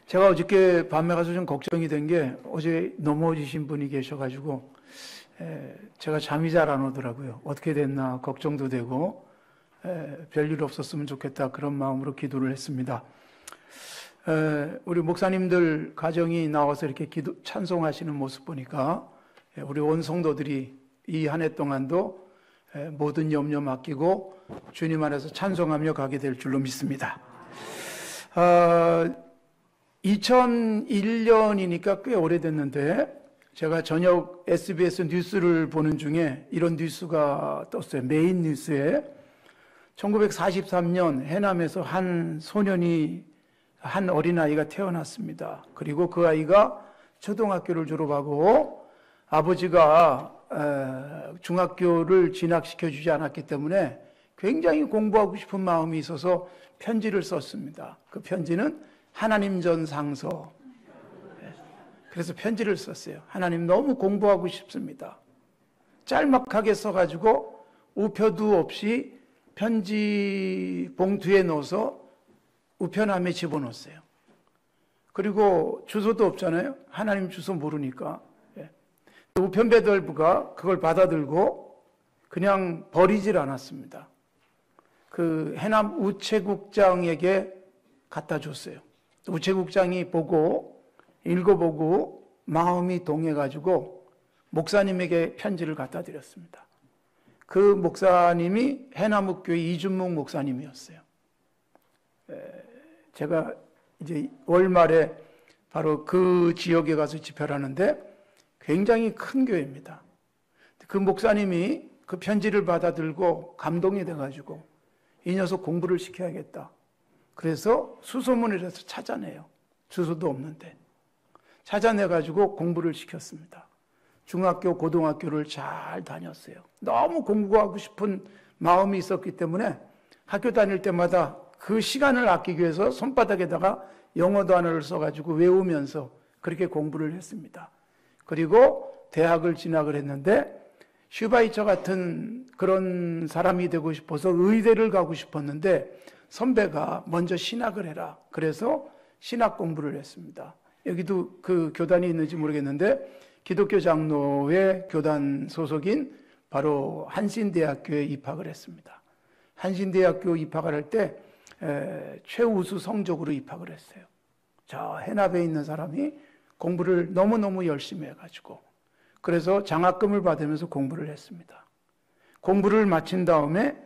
제가 어저께 밤에 가서 좀 걱정이 된 게 어제 넘어지신 분이 계셔가지고 제가 잠이 잘 안 오더라고요. 어떻게 됐나 걱정도 되고 별일 없었으면 좋겠다 그런 마음으로 기도를 했습니다. 우리 목사님들 가정이 나와서 이렇게 찬송하시는 모습 보니까 우리 온 성도들이 이 한 해 동안도 모든 염려 맡기고 주님 안에서 찬송하며 가게 될 줄로 믿습니다. 2001년이니까 꽤 오래됐는데 제가 저녁 SBS 뉴스를 보는 중에 이런 뉴스가 떴어요. 메인 뉴스에 1943년 해남에서 한 어린아이가 태어났습니다. 그리고 그 아이가 초등학교를 졸업하고 아버지가 중학교를 진학시켜 주지 않았기 때문에 굉장히 공부하고 싶은 마음이 있어서 편지를 썼습니다. 그 편지는 하나님 전상서. 그래서 편지를 썼어요. 하나님 너무 공부하고 싶습니다. 짤막하게 써가지고 우표도 없이 편지 봉투에 넣어서 우편함에 집어넣었어요. 그리고 주소도 없잖아요. 하나님 주소 모르니까. 우편 배달부가 그걸 받아들고 그냥 버리질 않았습니다. 그 해남 우체국장에게 갖다 줬어요. 우체국장이 읽어보고 마음이 동해가지고 목사님에게 편지를 갖다 드렸습니다. 그 목사님이 해남읍교회 이준목 목사님이었어요. 제가 이제 월말에 바로 그 지역에 가서 집회를 하는데 굉장히 큰 교회입니다. 그 목사님이 그 편지를 받아들고 감동이 돼가지고 이 녀석 공부를 시켜야겠다. 그래서 수소문을 해서 찾아내요. 주소도 없는데. 찾아내가지고 공부를 시켰습니다. 중학교, 고등학교를 잘 다녔어요. 너무 공부하고 싶은 마음이 있었기 때문에 학교 다닐 때마다 그 시간을 아끼기 위해서 손바닥에다가 영어 단어를 써가지고 외우면서 그렇게 공부를 했습니다. 그리고 대학을 진학을 했는데 슈바이처 같은 그런 사람이 되고 싶어서 의대를 가고 싶었는데 선배가 먼저 신학을 해라. 그래서 신학 공부를 했습니다. 여기도 그 교단이 있는지 모르겠는데 기독교 장로회 교단 소속인 바로 한신대학교에 입학을 했습니다. 한신대학교 입학을 할 때 최우수 성적으로 입학을 했어요. 저 해남에 있는 사람이 공부를 너무너무 열심히 해가지고 그래서 장학금을 받으면서 공부를 했습니다. 공부를 마친 다음에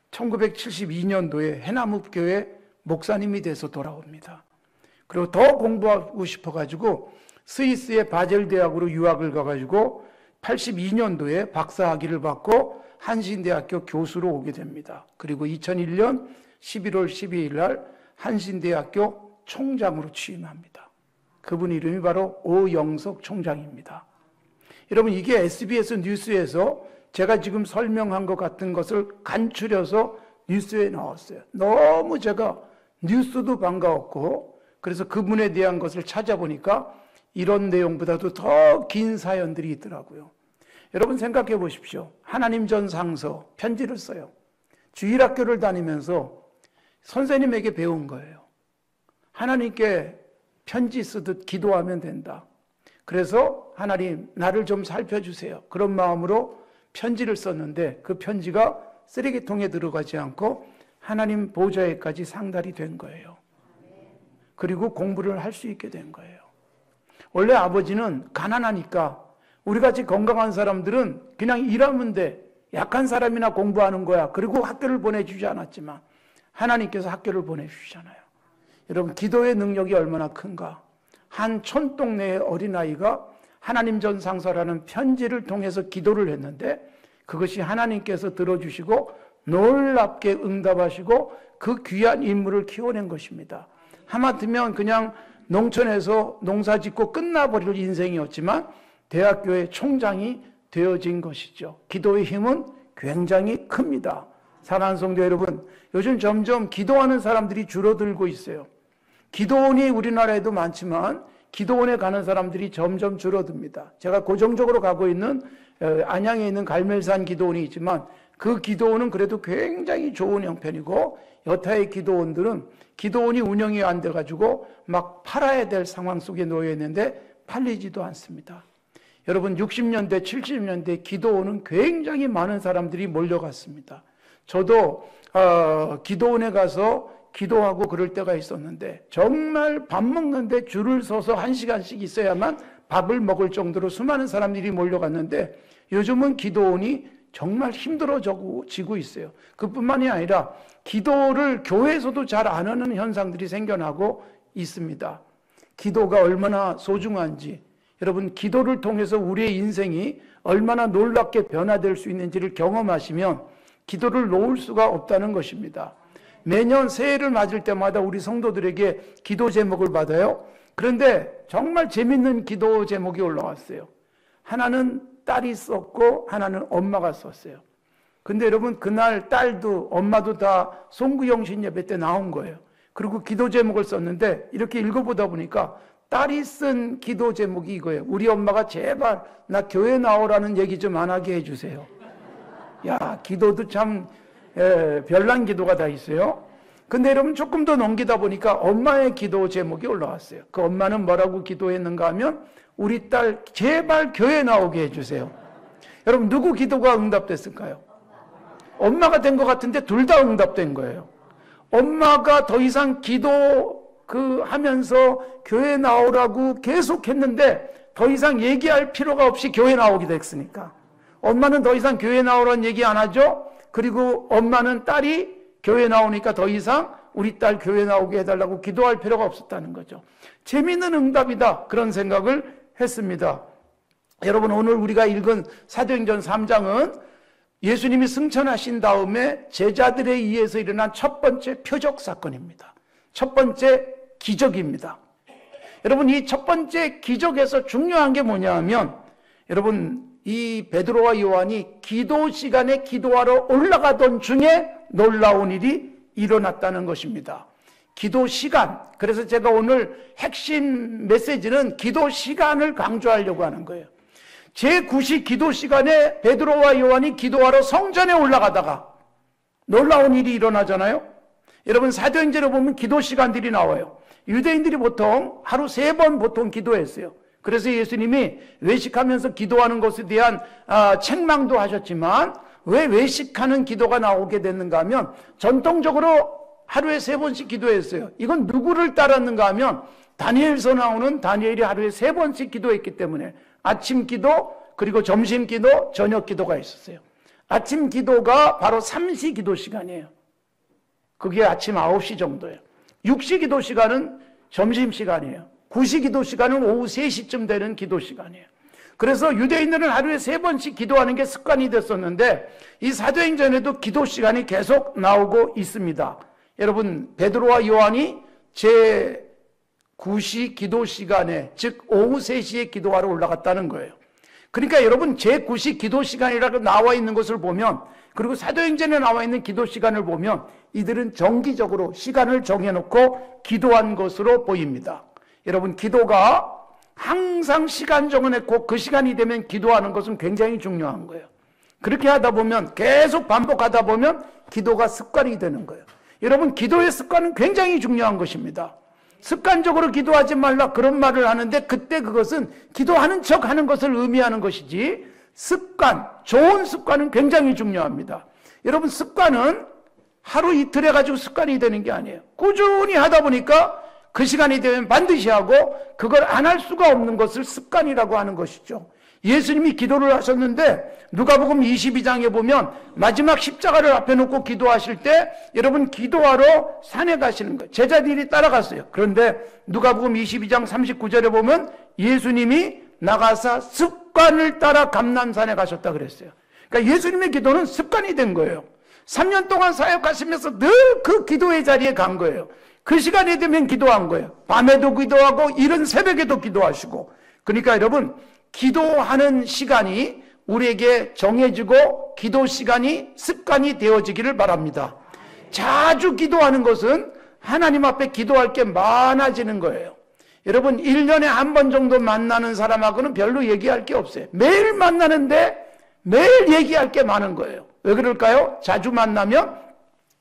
1972년도에 해남읍교회 목사님이 돼서 돌아옵니다. 그리고 더 공부하고 싶어가지고 스위스의 바젤 대학으로 유학을 가가지고 82년도에 박사학위를 받고 한신대학교 교수로 오게 됩니다. 그리고 2001년 11월 12일 날 한신대학교 총장으로 취임합니다. 그분 이름이 바로 오영석 총장입니다. 여러분 이게 SBS 뉴스에서 제가 지금 설명한 것 같은 것을 간추려서 뉴스에 나왔어요. 너무 제가 뉴스도 반가웠고 그래서 그분에 대한 것을 찾아보니까 이런 내용보다도 더 긴 사연들이 있더라고요. 여러분 생각해 보십시오. 하나님 전상서 편지를 써요. 주일학교를 다니면서 선생님에게 배운 거예요. 하나님께 편지 쓰듯 기도하면 된다. 그래서 하나님 나를 좀 살펴주세요. 그런 마음으로 편지를 썼는데 그 편지가 쓰레기통에 들어가지 않고 하나님 보좌에까지 상달이 된 거예요. 그리고 공부를 할 수 있게 된 거예요. 원래 아버지는 가난하니까 우리같이 건강한 사람들은 그냥 일하면 돼. 약한 사람이나 공부하는 거야. 그리고 학교를 보내주지 않았지만 하나님께서 학교를 보내주시잖아요. 여러분 기도의 능력이 얼마나 큰가. 한 촌동네의 어린아이가 하나님 전상서라는 편지를 통해서 기도를 했는데 그것이 하나님께서 들어주시고 놀랍게 응답하시고 그 귀한 인물을 키워낸 것입니다. 하마터면 그냥 농촌에서 농사 짓고 끝나버릴 인생이었지만 대학교의 총장이 되어진 것이죠. 기도의 힘은 굉장히 큽니다. 사랑하는 성도 여러분, 요즘 점점 기도하는 사람들이 줄어들고 있어요. 기도원이 우리나라에도 많지만 기도원에 가는 사람들이 점점 줄어듭니다. 제가 고정적으로 가고 있는 안양에 있는 갈멜산 기도원이 있지만 그 기도원은 그래도 굉장히 좋은 형편이고 여타의 기도원들은 기도원이 운영이 안 돼가지고 막 팔아야 될 상황 속에 놓여 있는데 팔리지도 않습니다. 여러분 60년대, 70년대 기도원은 굉장히 많은 사람들이 몰려갔습니다. 저도 기도원에 가서 기도하고 그럴 때가 있었는데 정말 밥 먹는데 줄을 서서 1시간씩 있어야만 밥을 먹을 정도로 수많은 사람들이 몰려갔는데 요즘은 기도원이 정말 힘들어지고 있어요. 그뿐만이 아니라 기도를 교회에서도 잘 안 하는 현상들이 생겨나고 있습니다. 기도가 얼마나 소중한지, 여러분 기도를 통해서 우리의 인생이 얼마나 놀랍게 변화될 수 있는지를 경험하시면 기도를 놓을 수가 없다는 것입니다. 매년 새해를 맞을 때마다 우리 성도들에게 기도 제목을 받아요. 그런데 정말 재밌는 기도 제목이 올라왔어요. 하나는 딸이 썼고 하나는 엄마가 썼어요. 근데 여러분 그날 딸도 엄마도 다 송구영신 예배 때 나온 거예요. 그리고 기도 제목을 썼는데 이렇게 읽어보다 보니까 딸이 쓴 기도 제목이 이거예요. 우리 엄마가 제발 나 교회 나오라는 얘기 좀 안 하게 해주세요. 야, 기도도 참 별난 기도가 다 있어요. 근데 여러분 조금 더 넘기다 보니까 엄마의 기도 제목이 올라왔어요. 그 엄마는 뭐라고 기도했는가 하면 우리 딸 제발 교회 나오게 해주세요. 여러분 누구 기도가 응답됐을까요? 엄마가 된 것 같은데 둘 다 응답된 거예요. 엄마가 더 이상 기도 하면서 교회 나오라고 계속 했는데 더 이상 얘기할 필요가 없이 교회 나오게 됐으니까 엄마는 더 이상 교회 나오라는 얘기 안 하죠. 그리고 엄마는 딸이 교회 나오니까 더 이상 우리 딸 교회 나오게 해달라고 기도할 필요가 없었다는 거죠. 재미있는 응답이다, 그런 생각을 했습니다. 여러분 오늘 우리가 읽은 사도행전 3장은 예수님이 승천하신 다음에 제자들에 의해서 일어난 첫 번째 표적 사건입니다. 첫 번째 기적입니다. 여러분 이 첫 번째 기적에서 중요한 게 뭐냐 하면 여러분 이 베드로와 요한이 기도 시간에 기도하러 올라가던 중에 놀라운 일이 일어났다는 것입니다. 기도 시간. 그래서 제가 오늘 핵심 메시지는 기도 시간을 강조하려고 하는 거예요. 제9시 기도 시간에 베드로와 요한이 기도하러 성전에 올라가다가 놀라운 일이 일어나잖아요. 여러분 사도행전에 보면 기도 시간들이 나와요. 유대인들이 보통 하루 3번 보통 기도했어요. 그래서 예수님이 외식하면서 기도하는 것에 대한 책망도 하셨지만 왜 외식하는 기도가 나오게 됐는가 하면 전통적으로 하루에 3번씩 기도했어요. 이건 누구를 따랐는가 하면 다니엘서 나오는 다니엘이 하루에 3번씩 기도했기 때문에 아침 기도, 그리고 점심 기도, 저녁 기도가 있었어요. 아침 기도가 바로 3시 기도 시간이에요. 그게 아침 9시 정도예요. 6시 기도 시간은 점심 시간이에요. 9시 기도 시간은 오후 3시쯤 되는 기도 시간이에요. 그래서 유대인들은 하루에 3번씩 기도하는 게 습관이 됐었는데 이 사도행전에도 기도 시간이 계속 나오고 있습니다. 여러분 베드로와 요한이 제9시 기도 시간에 즉 오후 3시에 기도하러 올라갔다는 거예요. 그러니까 여러분 제9시 기도 시간이라고 나와 있는 것을 보면 그리고 사도행전에 나와 있는 기도 시간을 보면 이들은 정기적으로 시간을 정해놓고 기도한 것으로 보입니다. 여러분 기도가 항상 시간 정해놓고 그 시간이 되면 기도하는 것은 굉장히 중요한 거예요. 그렇게 하다 보면 계속 반복하다 보면 기도가 습관이 되는 거예요. 여러분 기도의 습관은 굉장히 중요한 것입니다. 습관적으로 기도하지 말라 그런 말을 하는데 그때 그것은 기도하는 척 하는 것을 의미하는 것이지 습관, 좋은 습관은 굉장히 중요합니다. 여러분 습관은 하루 이틀 해가지고 습관이 되는 게 아니에요. 꾸준히 하다 보니까 그 시간이 되면 반드시 하고 그걸 안 할 수가 없는 것을 습관이라고 하는 것이죠. 예수님이 기도를 하셨는데 누가복음 22장에 보면 마지막 십자가를 앞에 놓고 기도하실 때 여러분 기도하러 산에 가시는 거예요. 제자들이 따라갔어요. 그런데 누가복음 22장 39절에 보면 예수님이 나가사 습관을 따라 감람산에 가셨다 그랬어요. 그러니까 예수님의 기도는 습관이 된 거예요. 3년 동안 사역하시면서 늘 그 기도의 자리에 간 거예요. 그 시간이 되면 기도한 거예요. 밤에도 기도하고 이른 새벽에도 기도하시고. 그러니까 여러분 기도하는 시간이 우리에게 정해지고 기도 시간이 습관이 되어지기를 바랍니다. 자주 기도하는 것은 하나님 앞에 기도할 게 많아지는 거예요. 여러분 1년에 한 번 정도 만나는 사람하고는 별로 얘기할 게 없어요. 매일 만나는데 매일 얘기할 게 많은 거예요. 왜 그럴까요? 자주 만나면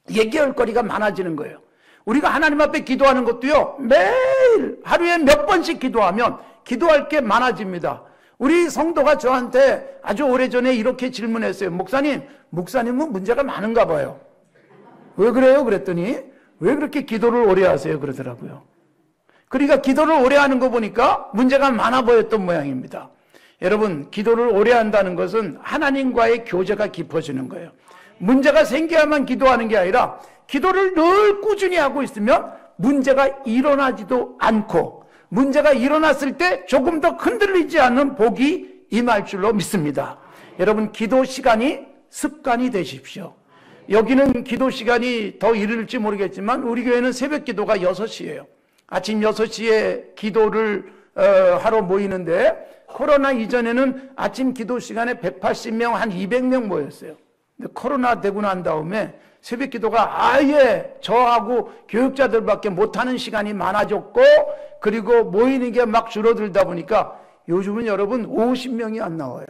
얘기할 거리가 많아지는 거예요. 우리가 하나님 앞에 기도하는 것도요, 매일 하루에 몇 번씩 기도하면 기도할 게 많아집니다. 우리 성도가 저한테 아주 오래전에 이렇게 질문했어요. 목사님은 문제가 많은가 봐요. 왜 그래요? 그랬더니 왜 그렇게 기도를 오래 하세요? 그러더라고요. 그러니까 기도를 오래 하는 거 보니까 문제가 많아 보였던 모양입니다. 여러분, 기도를 오래 한다는 것은 하나님과의 교제가 깊어지는 거예요. 문제가 생겨야만 기도하는 게 아니라 기도를 늘 꾸준히 하고 있으면 문제가 일어나지도 않고 문제가 일어났을 때 조금 더 흔들리지 않는 복이 임할 줄로 믿습니다. 여러분, 기도 시간이 습관이 되십시오. 여기는 기도 시간이 더 이를지 모르겠지만 우리 교회는 새벽 기도가 6시예요. 아침 6시에 기도를 하러 모이는데 코로나 이전에는 아침 기도 시간에 180명, 한 200명 모였어요. 근데 코로나 되고 난 다음에 새벽 기도가 아예 저하고 교육자들밖에 못하는 시간이 많아졌고 그리고 모이는 게 막 줄어들다 보니까 요즘은 여러분 50명이 안 나와요.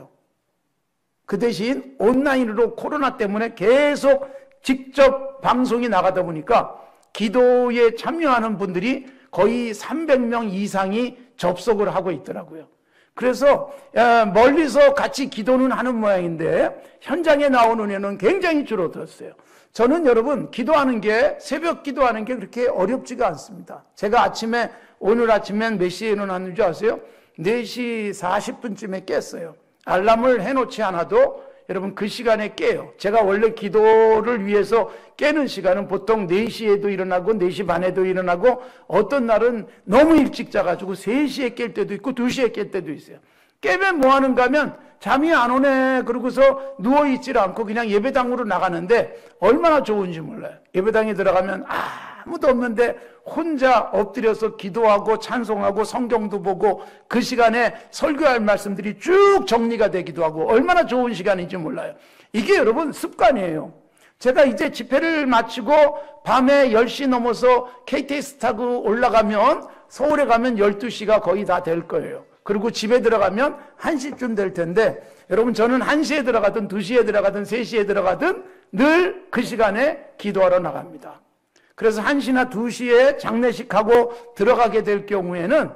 그 대신 온라인으로 코로나 때문에 계속 직접 방송이 나가다 보니까 기도에 참여하는 분들이 거의 300명 이상이 접속을 하고 있더라고요. 그래서 멀리서 같이 기도는 하는 모양인데 현장에 나오는 애는 굉장히 줄어들었어요. 저는 여러분 기도하는 게 새벽 기도하는 게 그렇게 어렵지가 않습니다. 제가 오늘 아침엔 몇 시에 일어났는지 아세요? 4시 40분쯤에 깼어요. 알람을 해놓지 않아도 여러분 그 시간에 깨요. 제가 원래 기도를 위해서 깨는 시간은 보통 4시에도 일어나고 4시 반에도 일어나고 어떤 날은 너무 일찍 자가지고 3시에 깰 때도 있고 2시에 깰 때도 있어요. 깨면 뭐 하는가 하면 잠이 안 오네 그러고서 누워있질 않고 그냥 예배당으로 나가는데 얼마나 좋은지 몰라요. 예배당에 들어가면 아무도 없는데 혼자 엎드려서 기도하고 찬송하고 성경도 보고 그 시간에 설교할 말씀들이 쭉 정리가 되기도 하고 얼마나 좋은 시간인지 몰라요. 이게 여러분 습관이에요. 제가 이제 집회를 마치고 밤에 10시 넘어서 KTX 타고 올라가면 서울에 가면 12시가 거의 다 될 거예요. 그리고 집에 들어가면 1시쯤 될 텐데 여러분 저는 1시에 들어가든 2시에 들어가든 3시에 들어가든 늘 그 시간에 기도하러 나갑니다. 그래서 1시나 2시에 장례식하고 들어가게 될 경우에는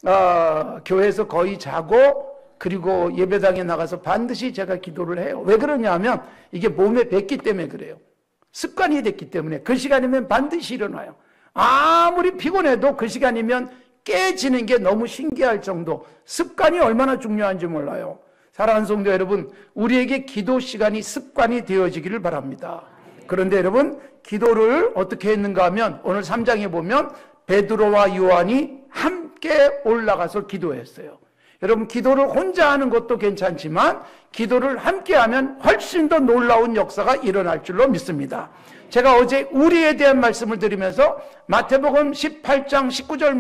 교회에서 거의 자고 그리고 예배당에 나가서 반드시 제가 기도를 해요. 왜 그러냐면 이게 몸에 뱄기 때문에 그래요. 습관이 됐기 때문에 그 시간이면 반드시 일어나요. 아무리 피곤해도 그 시간이면 깨지는 게 너무 신기할 정도 습관이 얼마나 중요한지 몰라요. 사랑하는 성도 여러분, 우리에게 기도 시간이 습관이 되어지기를 바랍니다. 그런데 여러분 기도를 어떻게 했는가 하면 오늘 3장에 보면 베드로와 요한이 함께 올라가서 기도했어요. 여러분 기도를 혼자 하는 것도 괜찮지만 기도를 함께 하면 훨씬 더 놀라운 역사가 일어날 줄로 믿습니다. 제가 어제 우리에 대한 말씀을 드리면서 마태복음 18장 19절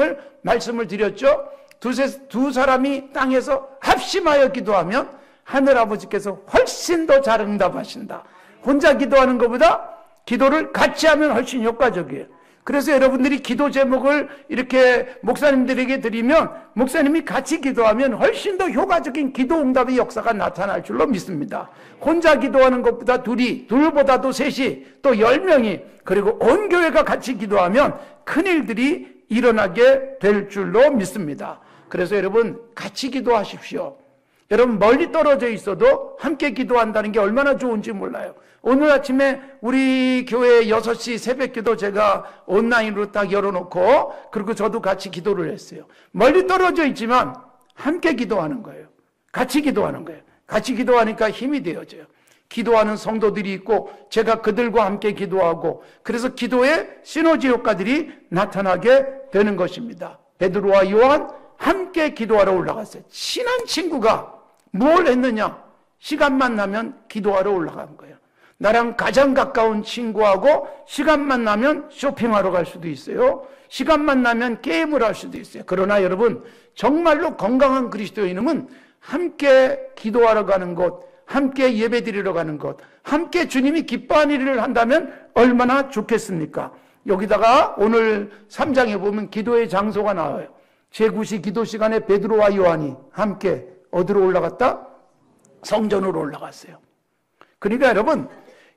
말씀을 드렸죠. 두 사람이 땅에서 합심하여 기도하면 하늘아버지께서 훨씬 더 잘 응답하신다. 혼자 기도하는 것보다 기도를 같이 하면 훨씬 효과적이에요. 그래서 여러분들이 기도 제목을 이렇게 목사님들에게 드리면 목사님이 같이 기도하면 훨씬 더 효과적인 기도 응답의 역사가 나타날 줄로 믿습니다. 혼자 기도하는 것보다 둘보다도 셋이 또 10명이 그리고 온 교회가 같이 기도하면 큰일들이 일어나게 될 줄로 믿습니다. 그래서 여러분 같이 기도하십시오. 여러분 멀리 떨어져 있어도 함께 기도한다는 게 얼마나 좋은지 몰라요. 오늘 아침에 우리 교회 6시 새벽기도 제가 온라인으로 딱 열어놓고 그리고 저도 같이 기도를 했어요. 멀리 떨어져 있지만 함께 기도하는 거예요. 같이 기도하는 거예요. 같이 기도하니까 힘이 되어져요. 기도하는 성도들이 있고 제가 그들과 함께 기도하고 그래서 기도의 시너지 효과들이 나타나게 되는 것입니다. 베드로와 요한 함께 기도하러 올라갔어요. 친한 친구가 뭘 했느냐? 시간만 나면 기도하러 올라간 거예요. 나랑 가장 가까운 친구하고 시간만 나면 쇼핑하러 갈 수도 있어요. 시간만 나면 게임을 할 수도 있어요. 그러나 여러분 정말로 건강한 그리스도인은 함께 기도하러 가는 것, 함께 예배드리러 가는 것, 함께 주님이 기뻐하는 일을 한다면 얼마나 좋겠습니까? 여기다가 오늘 3장에 보면 기도의 장소가 나와요. 제9시 기도 시간에 베드로와 요한이 함께 어디로 올라갔다? 성전으로 올라갔어요. 그러니까 여러분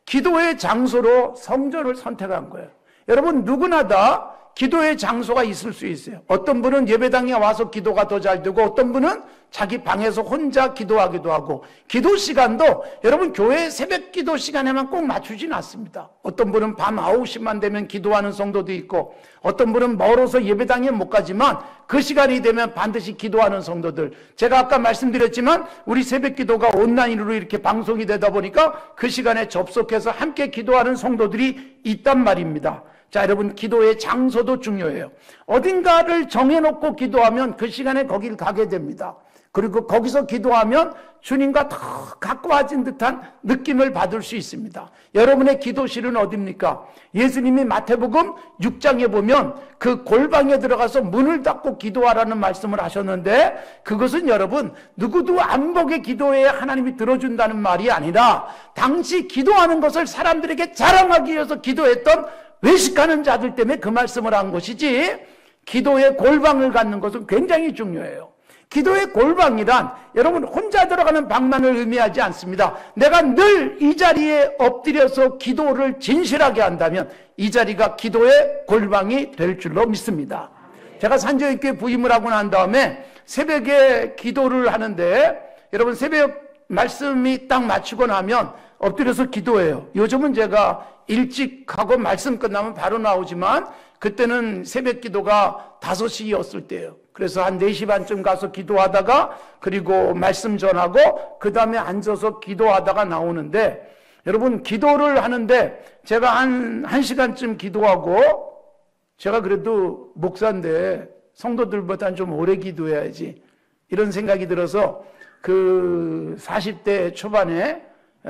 기도의 장소로 성전을 선택한 거예요. 여러분, 누구나 다 기도의 장소가 있을 수 있어요. 어떤 분은 예배당에 와서 기도가 더 잘 되고, 어떤 분은 자기 방에서 혼자 기도하기도 하고, 기도 시간도 여러분 교회 새벽 기도 시간에만 꼭 맞추진 않습니다. 어떤 분은 밤 9시만 되면 기도하는 성도도 있고, 어떤 분은 멀어서 예배당에 못 가지만 그 시간이 되면 반드시 기도하는 성도들. 제가 아까 말씀드렸지만 우리 새벽 기도가 온라인으로 이렇게 방송이 되다 보니까 그 시간에 접속해서 함께 기도하는 성도들이 있단 말입니다. 자, 여러분, 기도의 장소도 중요해요. 어딘가를 정해놓고 기도하면 그 시간에 거길 가게 됩니다. 그리고 거기서 기도하면 주님과 더 가까워진 듯한 느낌을 받을 수 있습니다. 여러분의 기도실은 어디입니까? 예수님이 마태복음 6장에 보면 그 골방에 들어가서 문을 닫고 기도하라는 말씀을 하셨는데, 그것은 여러분 누구도 안 보게 기도해야 하나님이 들어준다는 말이 아니라 당시 기도하는 것을 사람들에게 자랑하기 위해서 기도했던 외식하는 자들 때문에 그 말씀을 한 것이지, 기도의 골방을 갖는 것은 굉장히 중요해요. 기도의 골방이란 여러분 혼자 들어가는 방만을 의미하지 않습니다. 내가 늘 이 자리에 엎드려서 기도를 진실하게 한다면 이 자리가 기도의 골방이 될 줄로 믿습니다. 제가 산저교회 부임을 하고 난 다음에 새벽에 기도를 하는데, 여러분 새벽 말씀이 딱 마치고 나면 엎드려서 기도해요. 요즘은 제가 일찍 하고 말씀 끝나면 바로 나오지만 그때는 새벽 기도가 5시였을 때예요. 그래서 한 4시 반쯤 가서 기도하다가, 그리고 말씀 전하고 그 다음에 앉아서 기도하다가 나오는데, 여러분 기도를 하는데 제가 한 1시간쯤 기도하고, 제가 그래도 목사인데 성도들보다는 좀 오래 기도해야지 이런 생각이 들어서 그 40대 초반에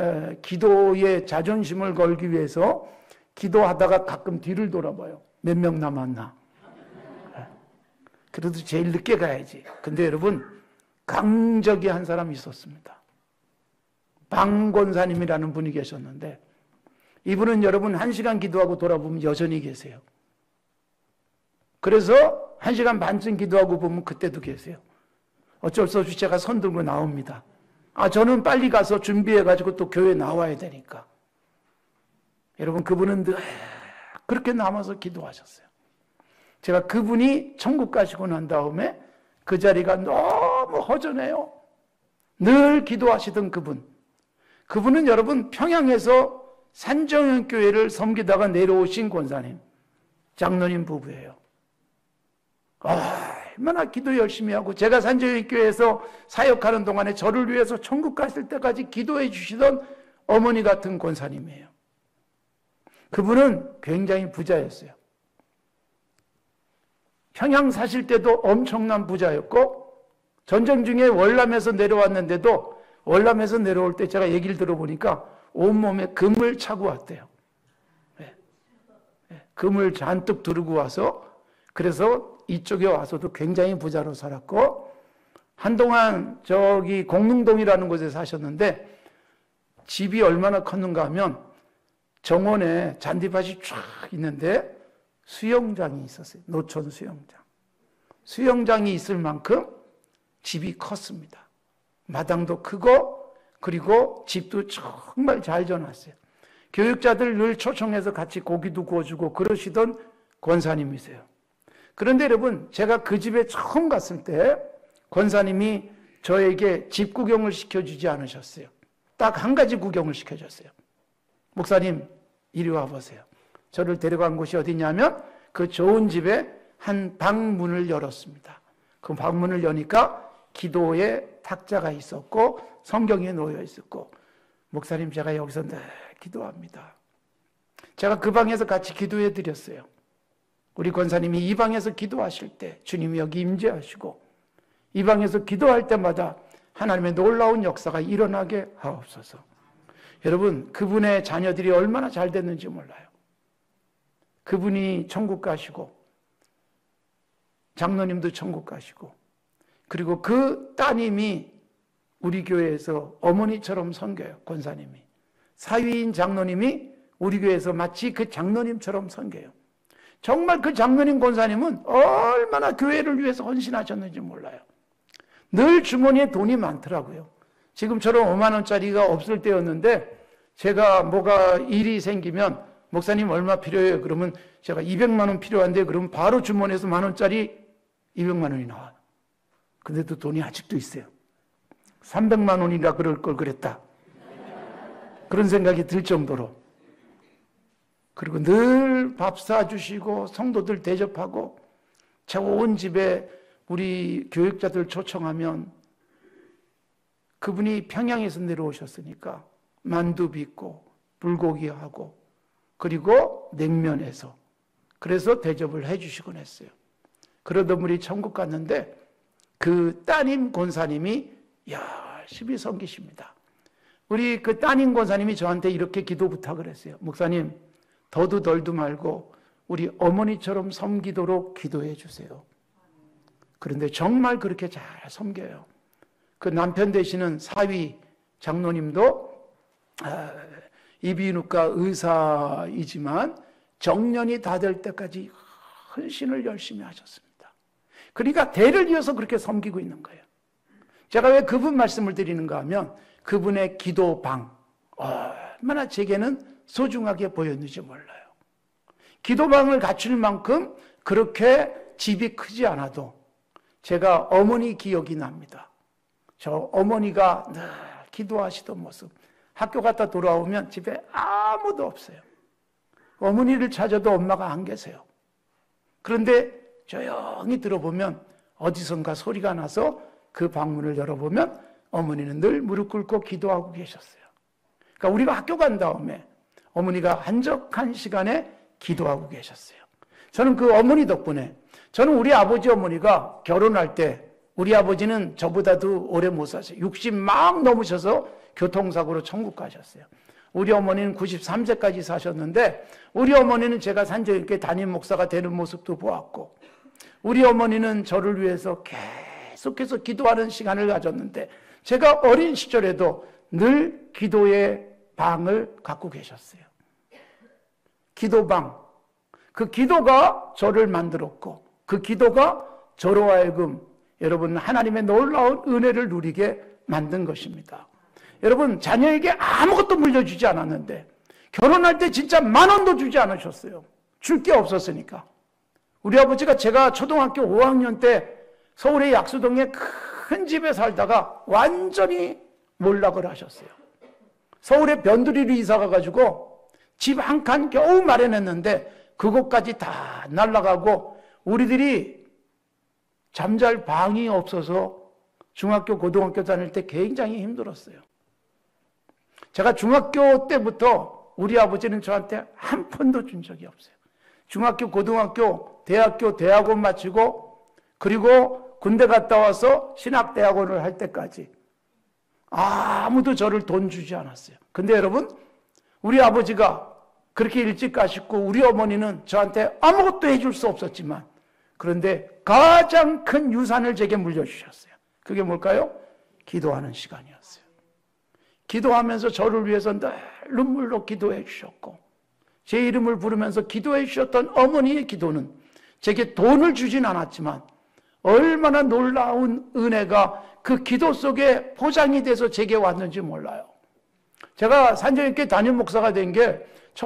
기도의 자존심을 걸기 위해서 기도하다가 가끔 뒤를 돌아봐요. 몇 명 남았나? 그래도 제일 늦게 가야지. 근데 여러분, 강적이 한 사람이 있었습니다. 방 권사님이라는 분이 계셨는데, 이분은 여러분 1시간 기도하고 돌아보면 여전히 계세요. 그래서 1시간 반쯤 기도하고 보면 그때도 계세요. 어쩔 수 없이 제가 손 들고 나옵니다. 저는 빨리 가서 준비해가지고 또 교회 나와야 되니까. 여러분, 그분은 늘 그렇게 남아서 기도하셨어요. 제가 그분이 천국 가시고 난 다음에 그 자리가 너무 허전해요. 늘 기도하시던 그분은 여러분 평양에서 산정연교회를 섬기다가 내려오신 권사님, 장로님 부부예요. 얼마나 기도 열심히 하고, 제가 산정연교회에서 사역하는 동안에 저를 위해서 천국 가실 때까지 기도해 주시던 어머니 같은 권사님이에요. 그분은 굉장히 부자였어요. 평양 사실 때도 엄청난 부자였고, 전쟁 중에 월남에서 내려왔는데도, 월남에서 내려올 때 제가 얘기를 들어보니까 온몸에 금을 차고 왔대요. 금을 잔뜩 두르고 와서, 그래서 이쪽에 와서도 굉장히 부자로 살았고, 한동안 저기 공릉동이라는 곳에 사셨는데 집이 얼마나 컸는가 하면 정원에 잔디밭이 쫙 있는데 수영장이 있었어요. 노천 수영장. 수영장이 있을 만큼 집이 컸습니다. 마당도 크고, 그리고 집도 정말 잘 져놨어요. 교육자들 늘 초청해서 같이 고기도 구워주고 그러시던 권사님이세요. 그런데 여러분, 제가 그 집에 처음 갔을 때 권사님이 저에게 집 구경을 시켜주지 않으셨어요. 딱 한 가지 구경을 시켜줬어요. 목사님, 이리 와보세요. 저를 데려간 곳이 어디냐면 그 좋은 집에 한 방문을 열었습니다. 그 방문을 여니까 기도의 탁자가 있었고 성경이 놓여 있었고, 목사님, 제가 여기서 늘 기도합니다. 제가 그 방에서 같이 기도해 드렸어요. 우리 권사님이 이 방에서 기도하실 때 주님이 여기 임재하시고, 이 방에서 기도할 때마다 하나님의 놀라운 역사가 일어나게 하옵소서. 여러분, 그분의 자녀들이 얼마나 잘 됐는지 몰라요. 그분이 천국 가시고, 장로님도 천국 가시고, 그리고 그 따님이 우리 교회에서 어머니처럼 섬겨요. 권사님이. 사위인 장로님이 우리 교회에서 마치 그 장로님처럼 섬겨요. 정말 그 장로님 권사님은 얼마나 교회를 위해서 헌신하셨는지 몰라요. 늘 주머니에 돈이 많더라고요. 지금처럼 5만 원짜리가 없을 때였는데 제가 뭐가 일이 생기면 목사님 얼마 필요해요? 그러면 제가 200만 원 필요한데 그러면 바로 주머니에서 10,000원짜리 200만 원이 나와요. 근데도 돈이 아직도 있어요. 300만 원이라 그럴 걸 그랬다. 그런 생각이 들 정도로. 그리고 늘 밥 사주시고 성도들 대접하고 온 집에 우리 교육자들 초청하면 그분이 평양에서 내려오셨으니까 만두 빚고 불고기하고 그리고 냉면해서 그래서 대접을 해주시곤 했어요. 그러던 분이 천국 갔는데 그 따님 권사님이 열심히 섬기십니다. 우리 그 따님 권사님이 저한테 이렇게 기도 부탁을 했어요. 목사님, 더도 덜도 말고 우리 어머니처럼 섬기도록 기도해 주세요. 그런데 정말 그렇게 잘 섬겨요. 그 남편 되시는 사위 장로님도 이비인후과 의사이지만 정년이 다 될 때까지 헌신을 열심히 하셨습니다. 그러니까 대를 이어서 그렇게 섬기고 있는 거예요. 제가 왜 그분 말씀을 드리는가 하면 그분의 기도방 얼마나 제게는 소중하게 보였는지 몰라요. 기도방을 갖출 만큼 그렇게 집이 크지 않아도 제가 어머니 기억이 납니다. 저 어머니가 늘 기도하시던 모습. 학교 갔다 돌아오면 집에 아무도 없어요. 어머니를 찾아도 엄마가 안 계세요. 그런데 조용히 들어보면 어디선가 소리가 나서 그 방문을 열어보면 어머니는 늘 무릎 꿇고 기도하고 계셨어요. 그러니까 우리가 학교 간 다음에 어머니가 한적한 시간에 기도하고 계셨어요. 저는 그 어머니 덕분에 저는 우리 아버지 어머니가 결혼할 때 우리 아버지는 저보다도 오래 못 사셨어요. 60 막 넘으셔서 교통사고로 천국 가셨어요. 우리 어머니는 93세까지 사셨는데 우리 어머니는 제가 산적교회 담임 목사가 되는 모습도 보았고 우리 어머니는 저를 위해서 계속해서 기도하는 시간을 가졌는데 제가 어린 시절에도 늘 기도의 방을 갖고 계셨어요. 기도방. 그 기도가 저를 만들었고 그 기도가 저로 하여금 여러분 하나님의 놀라운 은혜를 누리게 만든 것입니다. 여러분 자녀에게 아무것도 물려주지 않았는데 결혼할 때 진짜 10,000원도 주지 않으셨어요. 줄 게 없었으니까. 우리 아버지가 제가 초등학교 5학년 때 서울의 약수동에 큰 집에 살다가 완전히 몰락을 하셨어요. 서울에 변두리로 이사 가가지고 집 한 칸 겨우 마련했는데 그것까지 다 날아가고 우리들이 잠잘 방이 없어서 중학교, 고등학교 다닐 때 굉장히 힘들었어요. 제가 중학교 때부터 우리 아버지는 저한테 한 푼도 준 적이 없어요. 중학교, 고등학교, 대학교, 대학원 마치고 그리고 군대 갔다 와서 신학대학원을 할 때까지 아무도 저를 돈 주지 않았어요. 근데 여러분 우리 아버지가 그렇게 일찍 가셨고 우리 어머니는 저한테 아무것도 해줄 수 없었지만 그런데 가장 큰 유산을 제게 물려주셨어요. 그게 뭘까요? 기도하는 시간이었어요. 기도하면서 저를 위해서 늘 눈물로 기도해 주셨고 제 이름을 부르면서 기도해 주셨던 어머니의 기도는 제게 돈을 주진 않았지만 얼마나 놀라운 은혜가 그 기도 속에 포장이 돼서 제게 왔는지 몰라요. 제가 산적교회 담임 목사가 된 게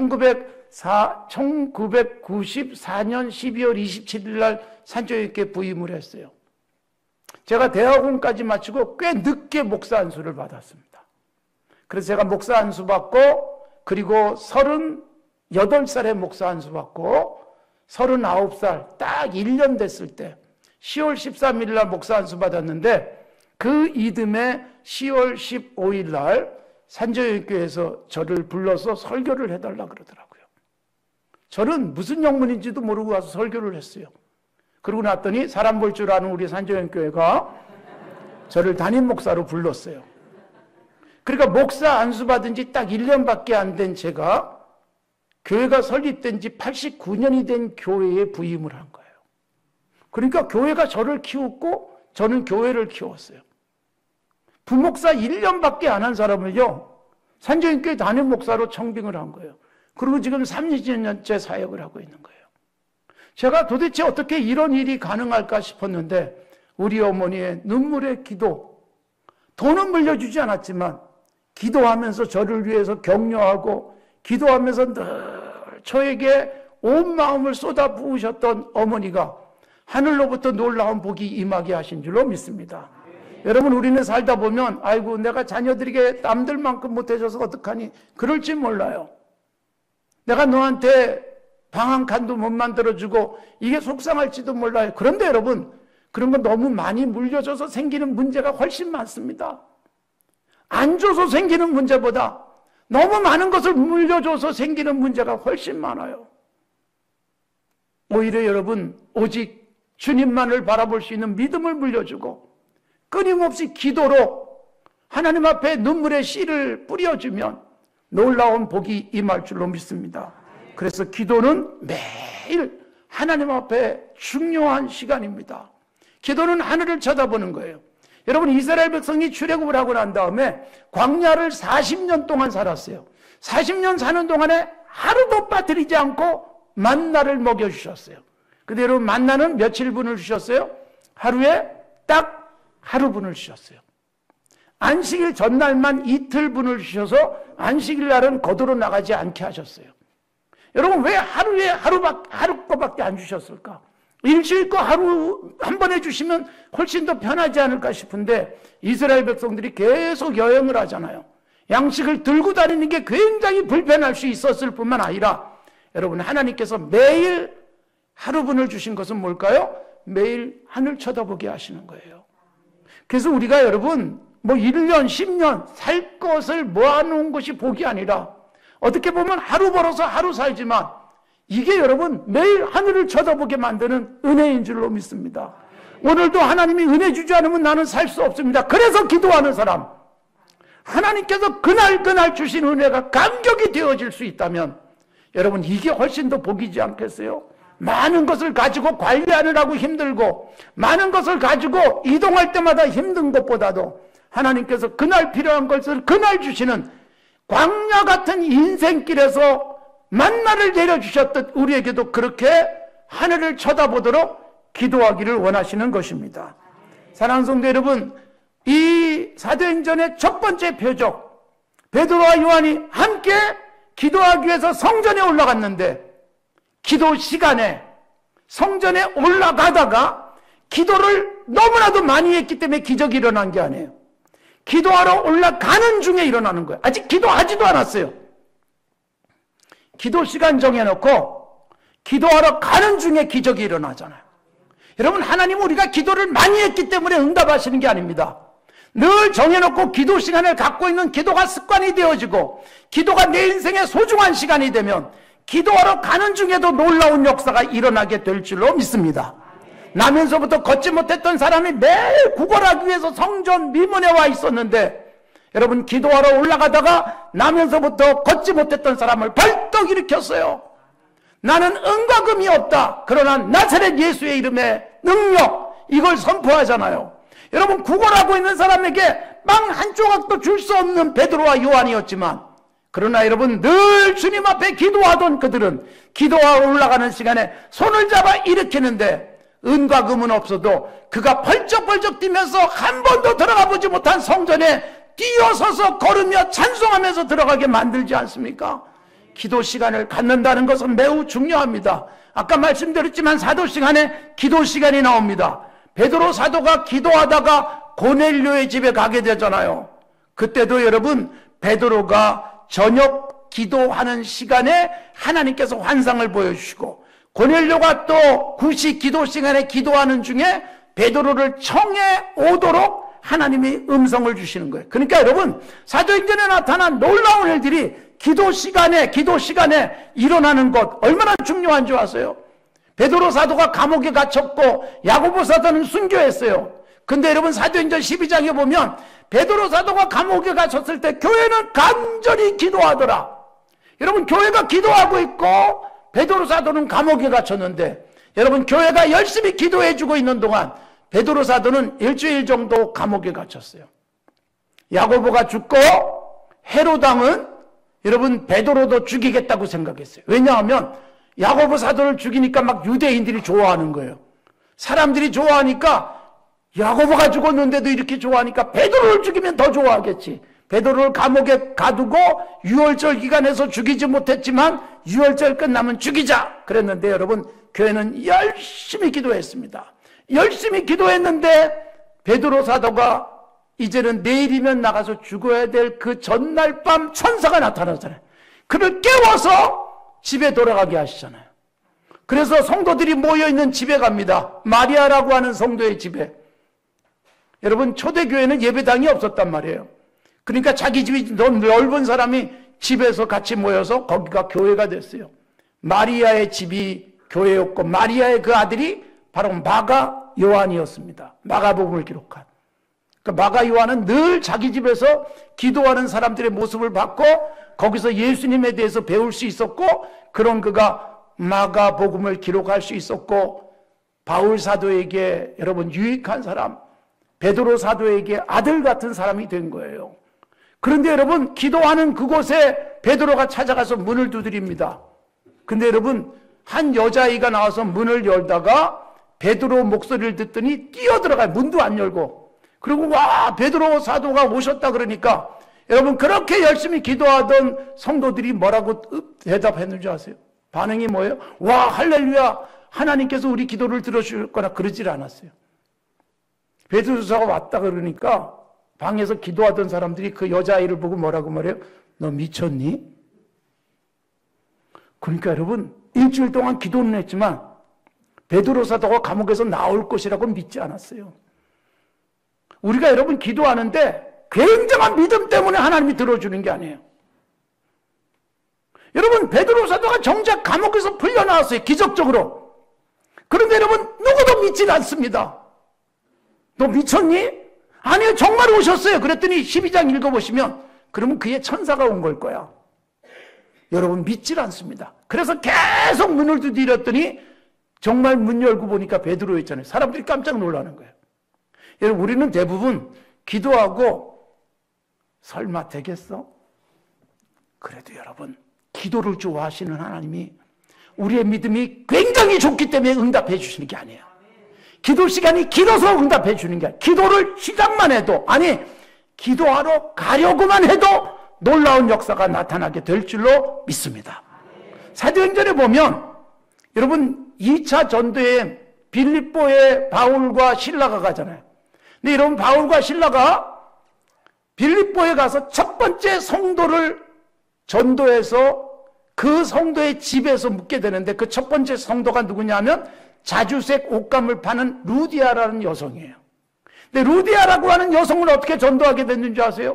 1994년 12월 27일 날 산적교회 부임을 했어요. 제가 대학원까지 마치고 꽤 늦게 목사 안수를 받았습니다. 그래서 제가 목사 안수 받고 그리고 38살에 목사 안수 받고 39살 딱 1년 됐을 때 10월 13일 날 목사 안수 받았는데 그 이듬해 10월 15일 날 산적교회에서 저를 불러서 설교를 해달라 그러더라고요. 저는 무슨 영문인지도 모르고 와서 설교를 했어요. 그러고 났더니 사람 볼 줄 아는 우리 산적교회가 저를 담임 목사로 불렀어요. 그러니까 목사 안수 받은 지 딱 1년밖에 안 된 제가 교회가 설립된 지 89년이 된 교회에 부임을 한 거예요. 그러니까 교회가 저를 키웠고 저는 교회를 키웠어요. 부목사 1년밖에 안 한 사람을요 산적교회 담임 목사로 청빙을 한 거예요. 그리고 지금 30년째 사역을 하고 있는 거예요. 제가 도대체 어떻게 이런 일이 가능할까 싶었는데 우리 어머니의 눈물의 기도, 돈은 물려주지 않았지만 기도하면서 저를 위해서 격려하고 기도하면서 늘 저에게 온 마음을 쏟아 부으셨던 어머니가 하늘로부터 놀라운 복이 임하게 하신 줄로 믿습니다. 여러분, 우리는 살다 보면 아이고 내가 자녀들에게 남들만큼 못해줘서 어떡하니 그럴지 몰라요. 내가 너한테 방 한 칸도 못 만들어주고 이게 속상할지도 몰라요. 그런데 여러분, 그런 거 너무 많이 물려줘서 생기는 문제가 훨씬 많습니다. 안 줘서 생기는 문제보다 너무 많은 것을 물려줘서 생기는 문제가 훨씬 많아요. 오히려 여러분, 오직 주님만을 바라볼 수 있는 믿음을 물려주고 끊임없이 기도로 하나님 앞에 눈물의 씨를 뿌려주면 놀라운 복이 임할 줄로 믿습니다. 그래서 기도는 매일 하나님 앞에 중요한 시간입니다. 기도는 하늘을 쳐다보는 거예요. 여러분, 이스라엘 백성이 출애굽을 하고 난 다음에 광야를 40년 동안 살았어요. 40년 사는 동안에 하루도 빠뜨리지 않고 만나를 먹여주셨어요. 근데 여러분, 만나는 며칠분을 주셨어요? 하루에 딱 하루분을 주셨어요. 안식일 전날만 이틀분을 주셔서 안식일 날은 거두러 나가지 않게 하셨어요. 여러분, 왜 하루에 하루 거밖에 안 주셨을까? 일주일 거 하루 한 번 해주시면 훨씬 더 편하지 않을까 싶은데 이스라엘 백성들이 계속 여행을 하잖아요. 양식을 들고 다니는 게 굉장히 불편할 수 있었을 뿐만 아니라 여러분, 하나님께서 매일 하루분을 주신 것은 뭘까요? 매일 하늘 쳐다보게 하시는 거예요. 그래서 우리가 여러분 1년, 10년 살 것을 모아놓은 것이 복이 아니라 어떻게 보면 하루 벌어서 하루 살지만 이게 여러분 매일 하늘을 쳐다보게 만드는 은혜인 줄로 믿습니다. 오늘도 하나님이 은혜 주지 않으면 나는 살 수 없습니다. 그래서 기도하는 사람, 하나님께서 그날 주신 은혜가 감격이 되어질 수 있다면 여러분, 이게 훨씬 더 복이지 않겠어요? 많은 것을 가지고 관리하느라고 힘들고 많은 것을 가지고 이동할 때마다 힘든 것보다도 하나님께서 그날 필요한 것을 그날 주시는 광야 같은 인생길에서 만나를 내려주셨듯 우리에게도 그렇게 하늘을 쳐다보도록 기도하기를 원하시는 것입니다. 사랑하는 성도 여러분, 이 사도행전의 첫 번째 표적, 베드로와 요한이 함께 기도하기 위해서 성전에 올라갔는데 기도 시간에 성전에 올라가다가 기도를 너무나도 많이 했기 때문에 기적이 일어난 게 아니에요. 기도하러 올라가는 중에 일어나는 거예요. 아직 기도하지도 않았어요. 기도 시간 정해놓고 기도하러 가는 중에 기적이 일어나잖아요. 여러분, 하나님은 우리가 기도를 많이 했기 때문에 응답하시는 게 아닙니다. 늘 정해놓고 기도 시간을 갖고 있는 기도가 습관이 되어지고 기도가 내 인생의 소중한 시간이 되면 기도하러 가는 중에도 놀라운 역사가 일어나게 될 줄로 믿습니다. 나면서부터 걷지 못했던 사람이 매일 구걸하기 위해서 성전 미문에 와 있었는데 여러분, 기도하러 올라가다가 나면서부터 걷지 못했던 사람을 벌떡 일으켰어요. 나는 은과 금이 없다. 그러나 나사렛 예수의 이름의 능력, 이걸 선포하잖아요. 여러분, 구걸하고 있는 사람에게 빵 한 조각도 줄 수 없는 베드로와 요한이었지만 그러나 여러분, 늘 주님 앞에 기도하던 그들은 기도하러 올라가는 시간에 손을 잡아 일으키는데 은과 금은 없어도 그가 벌쩍벌쩍 뛰면서 한 번도 들어가 보지 못한 성전에 뛰어서서 걸으며 찬송하면서 들어가게 만들지 않습니까? 기도 시간을 갖는다는 것은 매우 중요합니다. 아까 말씀드렸지만 사도 시간에 기도 시간이 나옵니다. 베드로 사도가 기도하다가 고넬료의 집에 가게 되잖아요. 그때도 여러분, 베드로가 저녁 기도하는 시간에 하나님께서 환상을 보여주시고 고넬료가 또 구시 기도 시간에 기도하는 중에 베드로를 청해 오도록 하나님이 음성을 주시는 거예요. 그러니까 여러분, 사도행전에 나타난 놀라운 일들이 기도 시간에 일어나는 것 얼마나 중요한 줄 아세요? 베드로 사도가 감옥에 갇혔고 야고보 사도는 순교했어요. 근데 여러분, 사도행전 12장에 보면 베드로 사도가 감옥에 갇혔을 때 교회는 간절히 기도하더라. 여러분, 교회가 기도하고 있고 베드로 사도는 감옥에 갇혔는데 여러분, 교회가 열심히 기도해주고 있는 동안 베드로 사도는 일주일 정도 감옥에 갇혔어요. 야고보가 죽고 헤롯 왕은 여러분 베드로도 죽이겠다고 생각했어요. 왜냐하면 야고보 사도를 죽이니까 막 유대인들이 좋아하는 거예요. 사람들이 좋아하니까 야고보가 죽었는데도 이렇게 좋아하니까 베드로를 죽이면 더 좋아하겠지. 베드로를 감옥에 가두고 유월절 기간에서 죽이지 못했지만 유월절 끝나면 죽이자 그랬는데 여러분 교회는 열심히 기도했습니다. 열심히 기도했는데 베드로 사도가 이제는 내일이면 나가서 죽어야 될 그 전날 밤 천사가 나타나잖아요. 그를 깨워서 집에 돌아가게 하시잖아요. 그래서 성도들이 모여있는 집에 갑니다. 마리아라고 하는 성도의 집에. 여러분 초대교회는 예배당이 없었단 말이에요. 그러니까 자기 집이 너무 넓은 사람이 집에서 같이 모여서 거기가 교회가 됐어요. 마리아의 집이 교회였고 마리아의 그 아들이 바로 마가 요한이었습니다. 마가복음을 기록한. 그러니까 마가 요한은 늘 자기 집에서 기도하는 사람들의 모습을 봤고 거기서 예수님에 대해서 배울 수 있었고 그런 그가 마가복음을 기록할 수 있었고 바울 사도에게 여러분 유익한 사람, 베드로 사도에게 아들 같은 사람이 된 거예요. 그런데 여러분 기도하는 그곳에 베드로가 찾아가서 문을 두드립니다. 근데 여러분 한 여자아이가 나와서 문을 열다가 베드로 목소리를 듣더니 뛰어들어가요. 문도 안 열고. 그리고 와 베드로 사도가 오셨다 그러니까 여러분 그렇게 열심히 기도하던 성도들이 뭐라고 대답했는지 아세요? 반응이 뭐예요? 와 할렐루야 하나님께서 우리 기도를 들어주실 거나 그러질 않았어요. 베드로사가 왔다 그러니까 방에서 기도하던 사람들이 그 여자아이를 보고 뭐라고 말해요? 너 미쳤니? 그러니까 여러분 일주일 동안 기도는 했지만 베드로 사도가 감옥에서 나올 것이라고 믿지 않았어요. 우리가 여러분 기도하는데 굉장한 믿음 때문에 하나님이 들어주는 게 아니에요. 여러분 베드로 사도가 정작 감옥에서 풀려나왔어요. 기적적으로. 그런데 여러분 누구도 믿지 않습니다. 너 미쳤니? 아니요 정말 오셨어요. 그랬더니 12장 읽어보시면 그러면 그의 천사가 온 걸 거야. 여러분 믿질 않습니다. 그래서 계속 문을 두드렸더니 정말 문 열고 보니까 베드로였잖아요. 사람들이 깜짝 놀라는 거예요. 여러분 우리는 대부분 기도하고 설마 되겠어? 그래도 여러분 기도를 좋아하시는 하나님이 우리의 믿음이 굉장히 좋기 때문에 응답해 주시는 게 아니에요. 기도 시간이 길어서 응답해 주는 게 아니에요. 기도를 시작만 해도 아니 기도하러 가려고만 해도 놀라운 역사가 나타나게 될 줄로 믿습니다. 사도행전에 보면 여러분 2차 전도에 빌립보에 바울과 실라가 가잖아요. 근데 여러분 바울과 실라가 빌립보에 가서 첫 번째 성도를 전도해서 그 성도의 집에서 묵게 되는데 그 첫 번째 성도가 누구냐 하면 자주색 옷감을 파는 루디아라는 여성이에요. 근데 루디아라고 하는 여성을 어떻게 전도하게 됐는지 아세요?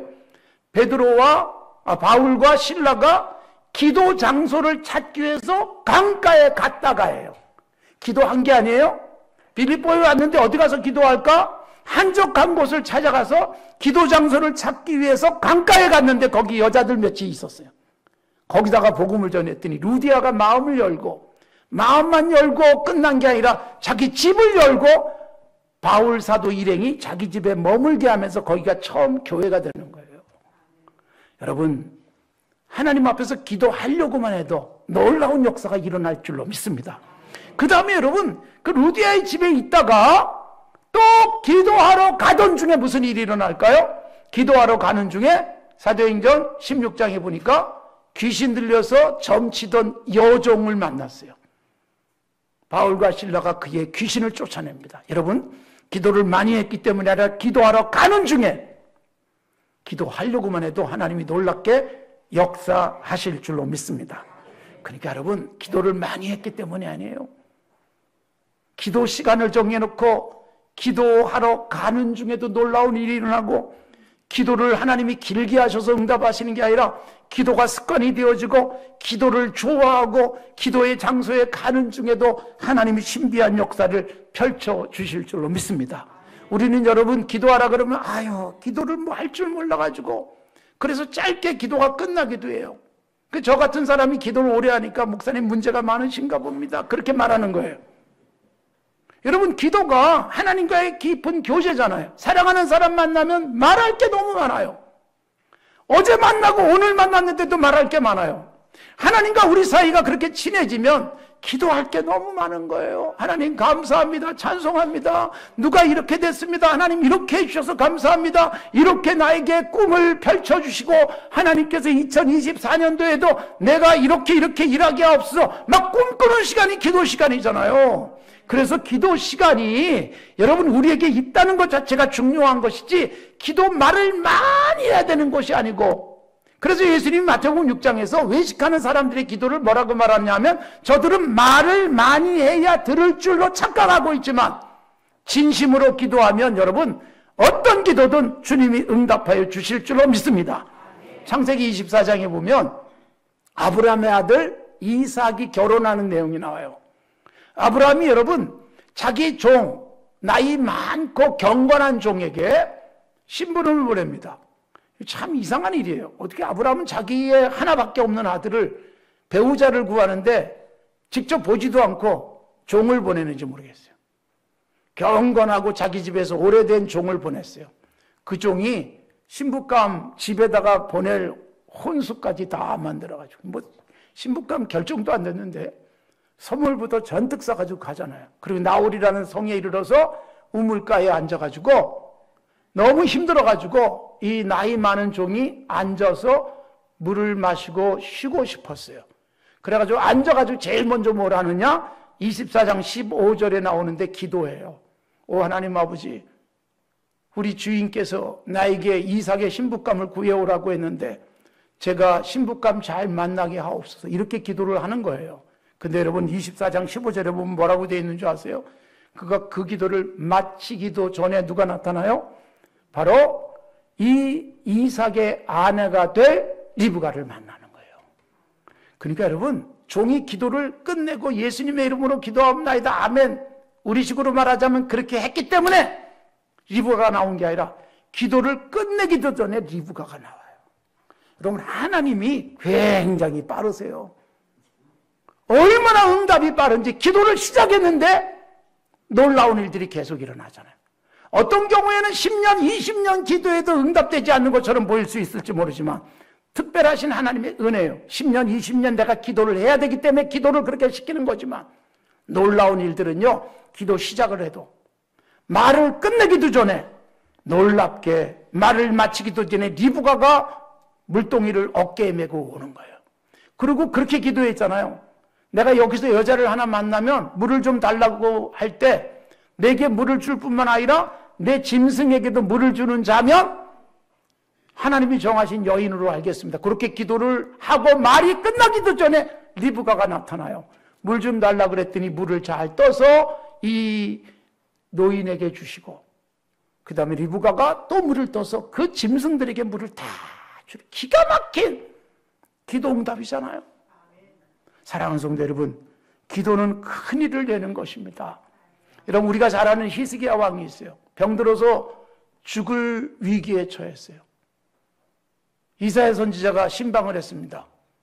바울과 실라가 기도 장소를 찾기 위해서 강가에 갔다가예요. 기도한 게 아니에요. 빌립보에 왔는데 어디 가서 기도할까? 한적한 곳을 찾아가서 기도 장소를 찾기 위해서 강가에 갔는데 거기 여자들 몇이 있었어요. 거기다가 복음을 전했더니 루디아가 마음을 열고 마음만 열고 끝난 게 아니라 자기 집을 열고 바울 사도 일행이 자기 집에 머물게 하면서 거기가 처음 교회가 되는 거예요. 여러분 하나님 앞에서 기도하려고만 해도 놀라운 역사가 일어날 줄로 믿습니다. 그 다음에 여러분 그 루디아의 집에 있다가 또 기도하러 가던 중에 무슨 일이 일어날까요? 기도하러 가는 중에 사도행전 16장에 보니까 귀신 들려서 점치던 여종을 만났어요. 바울과 실라가 그의 귀신을 쫓아냅니다. 여러분 기도를 많이 했기 때문에 아니라 기도하러 가는 중에 기도하려고만 해도 하나님이 놀랍게 역사하실 줄로 믿습니다. 그러니까 여러분 기도를 많이 했기 때문이 아니에요. 기도 시간을 정해놓고 기도하러 가는 중에도 놀라운 일이 일어나고 기도를 하나님이 길게 하셔서 응답하시는 게 아니라 기도가 습관이 되어지고 기도를 좋아하고 기도의 장소에 가는 중에도 하나님이 신비한 역사를 펼쳐주실 줄로 믿습니다. 우리는 여러분 기도하라 그러면 기도를 뭐 할 줄 몰라가지고 그래서 짧게 기도가 끝나기도 해요. 저 같은 사람이 기도를 오래 하니까 목사님 문제가 많으신가 봅니다. 그렇게 말하는 거예요. 여러분 기도가 하나님과의 깊은 교제잖아요. 사랑하는 사람 만나면 말할 게 너무 많아요. 어제 만나고 오늘 만났는데도 말할 게 많아요. 하나님과 우리 사이가 그렇게 친해지면 기도할 게 너무 많은 거예요. 하나님 감사합니다. 찬송합니다. 누가 이렇게 됐습니다. 하나님 이렇게 해주셔서 감사합니다. 이렇게 나에게 꿈을 펼쳐주시고 하나님께서 2024년도에도 내가 이렇게 일하게 하옵소서. 막 꿈꾸는 시간이 기도 시간이잖아요. 그래서 기도 시간이 여러분 우리에게 있다는 것 자체가 중요한 것이지 기도 말을 많이 해야 되는 것이 아니고, 그래서 예수님이 마태복음 6장에서 외식하는 사람들의 기도를 뭐라고 말하냐면 저들은 말을 많이 해야 들을 줄로 착각하고 있지만 진심으로 기도하면 여러분 어떤 기도든 주님이 응답하여 주실 줄로 믿습니다. 창세기 24장에 보면 아브라함의 아들 이삭이 결혼하는 내용이 나와요. 아브라함이 여러분 자기 종, 나이 많고 경건한 종에게 신부름을 보냅니다. 참 이상한 일이에요. 어떻게 아브라함은 자기의 하나밖에 없는 아들을, 배우자를 구하는데 직접 보지도 않고 종을 보내는지 모르겠어요. 경건하고 자기 집에서 오래된 종을 보냈어요. 그 종이 신부감 집에다가 보낼 혼수까지 다 만들어가지고, 뭐 신부감 결정도 안 됐는데 선물부터 잔뜩 싸가지고 가잖아요. 그리고 나홀이라는 성에 이르러서 우물가에 앉아가지고 너무 힘들어가지고 이 나이 많은 종이 앉아서 물을 마시고 쉬고 싶었어요. 그래가지고 앉아가지고 제일 먼저 뭘 하느냐? 24장 15절에 나오는데 기도해요. 오 하나님 아버지, 우리 주인께서 나에게 이삭의 신부감을 구해오라고 했는데 제가 신부감 잘 만나게 하옵소서. 이렇게 기도를 하는 거예요. 근데 여러분 24장 15절에 보면 뭐라고 되어 있는 줄 아세요? 그가 그 기도를 마치기도 전에 누가 나타나요? 바로 이 이삭의 아내가 될 리브가를 만나는 거예요. 그러니까 여러분 종이 기도를 끝내고 예수님의 이름으로 기도합나이다 아멘, 우리식으로 말하자면 그렇게 했기 때문에 리브가가 나온 게 아니라 기도를 끝내기도 전에 리브가가 나와요. 여러분 하나님이 굉장히 빠르세요. 얼마나 응답이 빠른지, 기도를 시작했는데 놀라운 일들이 계속 일어나잖아요. 어떤 경우에는 10년, 20년 기도해도 응답되지 않는 것처럼 보일 수 있을지 모르지만 특별하신 하나님의 은혜예요. 10년, 20년 내가 기도를 해야 되기 때문에 기도를 그렇게 시키는 거지만 놀라운 일들은요, 기도 시작을 해도 말을 끝내기도 전에 놀랍게 말을 마치기도 전에 리브가가 물동이를 어깨에 메고 오는 거예요. 그리고 그렇게 기도했잖아요. 내가 여기서 여자를 하나 만나면 물을 좀 달라고 할 때 내게 물을 줄 뿐만 아니라 내 짐승에게도 물을 주는 자면 하나님이 정하신 여인으로 알겠습니다. 그렇게 기도를 하고 말이 끝나기도 전에 리브가가 나타나요. 물 좀 달라 그랬더니 물을 잘 떠서 이 노인에게 주시고, 그 다음에 리브가가 또 물을 떠서 그 짐승들에게 물을 다 주는 기가 막힌 기도 응답이잖아요. 사랑하는 성도 여러분, 기도는 큰 일을 내는 것입니다. 여러분 우리가 잘 아는 히스기야 왕이 있어요. 병들어서 죽을 위기에 처했어요. 이사야 선지자가 신방을 했습니다.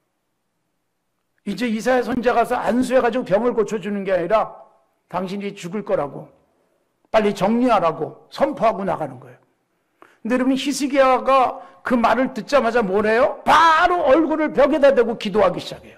이제 이사야 선지자가 가서 안수해가지고 병을 고쳐주는 게 아니라 당신이 죽을 거라고 빨리 정리하라고 선포하고 나가는 거예요. 근데 여러분 히스기야가 그 말을 듣자마자 뭐래요? 바로 얼굴을 벽에다 대고 기도하기 시작해요.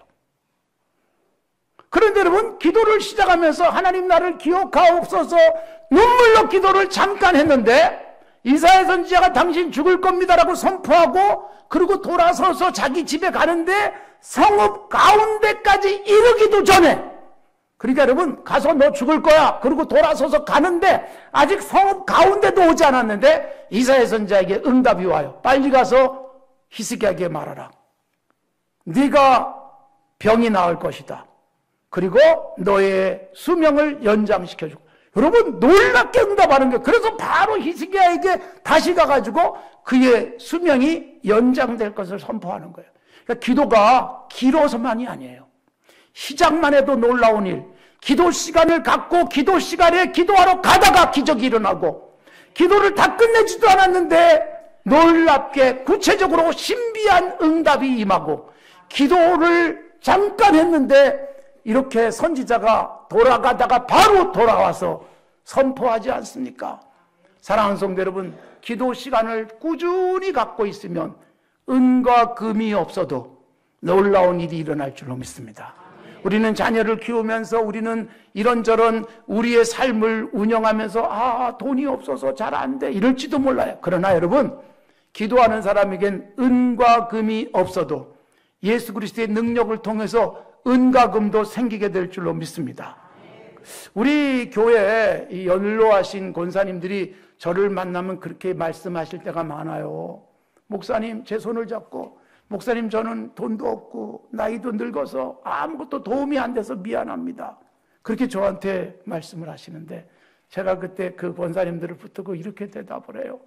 그런데 여러분 기도를 시작하면서 하나님 나를 기억하옵소서 눈물로 기도를 잠깐 했는데 이사야 선지자가 당신 죽을 겁니다라고 선포하고 그리고 돌아서서 자기 집에 가는데 성읍 가운데까지 이르기도 전에, 그러니까 여러분 가서 너 죽을 거야 그리고 돌아서서 가는데 아직 성읍 가운데도 오지 않았는데 이사야 선지자에게 응답이 와요. 빨리 가서 히스기야에게 말하라. 네가 병이 나을 것이다. 그리고 너의 수명을 연장시켜주고. 여러분 놀랍게 응답하는 거예요. 그래서 바로 히스기야에게 다시 가가지고 그의 수명이 연장될 것을 선포하는 거예요. 그러니까 기도가 길어서만이 아니에요. 시작만 해도 놀라운 일, 기도 시간을 갖고 기도 시간에 기도하러 가다가 기적이 일어나고, 기도를 다 끝내지도 않았는데 놀랍게 구체적으로 신비한 응답이 임하고, 기도를 잠깐 했는데 이렇게 선지자가 돌아가다가 바로 돌아와서 선포하지 않습니까? 사랑하는 성도 여러분, 기도 시간을 꾸준히 갖고 있으면 은과 금이 없어도 놀라운 일이 일어날 줄로 믿습니다. 우리는 자녀를 키우면서 우리는 이런저런 우리의 삶을 운영하면서 돈이 없어서 잘 안 돼 이럴지도 몰라요. 그러나 여러분, 기도하는 사람에겐 은과 금이 없어도 예수 그리스도의 능력을 통해서 은과 금도 생기게 될 줄로 믿습니다. 우리 교회에 이 연로하신 권사님들이 저를 만나면 그렇게 말씀하실 때가 많아요. 목사님, 제 손을 잡고, 목사님, 저는 돈도 없고 나이도 늙어서 아무것도 도움이 안 돼서 미안합니다. 그렇게 저한테 말씀을 하시는데, 제가 그때 그 권사님들을 붙들고 이렇게 대답을 해요.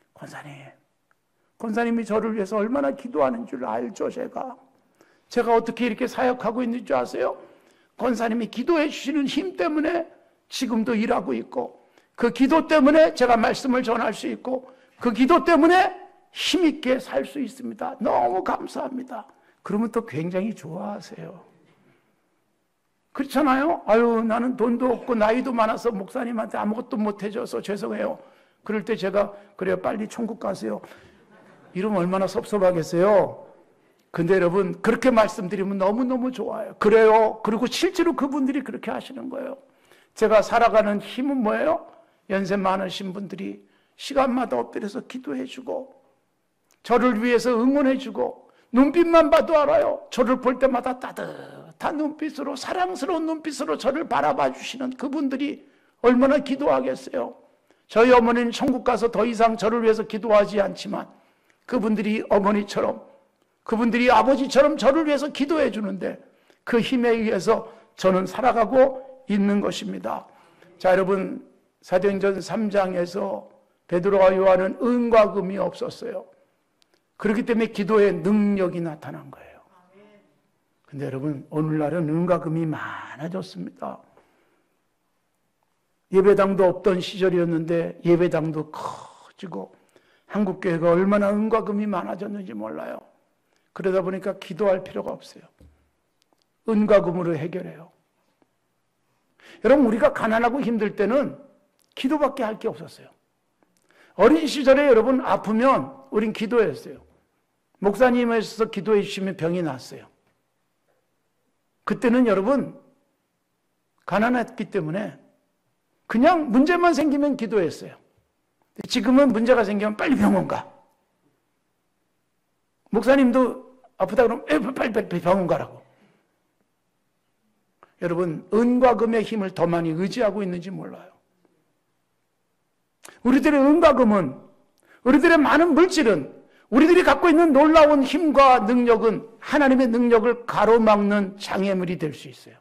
권사님이 저를 위해서 얼마나 기도하는 줄 알죠. 제가 어떻게 이렇게 사역하고 있는 줄 아세요? 권사님이 기도해 주시는 힘 때문에 지금도 일하고 있고, 그 기도 때문에 제가 말씀을 전할 수 있고, 그 기도 때문에 힘있게 살 수 있습니다. 너무 감사합니다. 그러면 또 굉장히 좋아하세요. 그렇잖아요? 아유, 나는 돈도 없고 나이도 많아서 목사님한테 아무것도 못 해줘서 죄송해요. 그럴 때 제가, 그래요, 빨리 천국 가세요. 이러면 얼마나 섭섭하겠어요. 근데 여러분, 그렇게 말씀드리면 너무너무 좋아요. 그래요. 그리고 실제로 그분들이 그렇게 하시는 거예요. 제가 살아가는 힘은 뭐예요? 연세 많으신 분들이 시간마다 엎드려서 기도해주고, 저를 위해서 응원해주고, 눈빛만 봐도 알아요. 저를 볼 때마다 따뜻한 눈빛으로, 사랑스러운 눈빛으로 저를 바라봐 주시는 그분들이 얼마나 기도하겠어요. 저희 어머니는 천국 가서 더 이상 저를 위해서 기도하지 않지만, 그분들이 어머니처럼, 그분들이 아버지처럼 저를 위해서 기도해 주는데, 그 힘에 의해서 저는 살아가고 있는 것입니다. 자, 여러분, 사도행전 3장에서 베드로와 요한은 은과 금이 없었어요. 그렇기 때문에 기도의 능력이 나타난 거예요. 근데 여러분, 오늘날은 은과 금이 많아졌습니다. 예배당도 없던 시절이었는데 예배당도 커지고, 한국교회가 얼마나 은과 금이 많아졌는지 몰라요. 그러다 보니까 기도할 필요가 없어요. 은과 금으로 해결해요. 여러분, 우리가 가난하고 힘들 때는 기도밖에 할 게 없었어요. 어린 시절에 여러분 아프면 우린 기도했어요. 목사님에서 기도해 주시면 병이 났어요. 그때는 여러분 가난했기 때문에 그냥 문제만 생기면 기도했어요. 지금은 문제가 생기면 빨리 병원 가. 목사님도 아프다 그러면 빨리 병원 가라고. 여러분, 은과 금의 힘을 더 많이 의지하고 있는지 몰라요. 우리들의 은과 금은, 우리들의 많은 물질은, 우리들이 갖고 있는 놀라운 힘과 능력은 하나님의 능력을 가로막는 장애물이 될 수 있어요.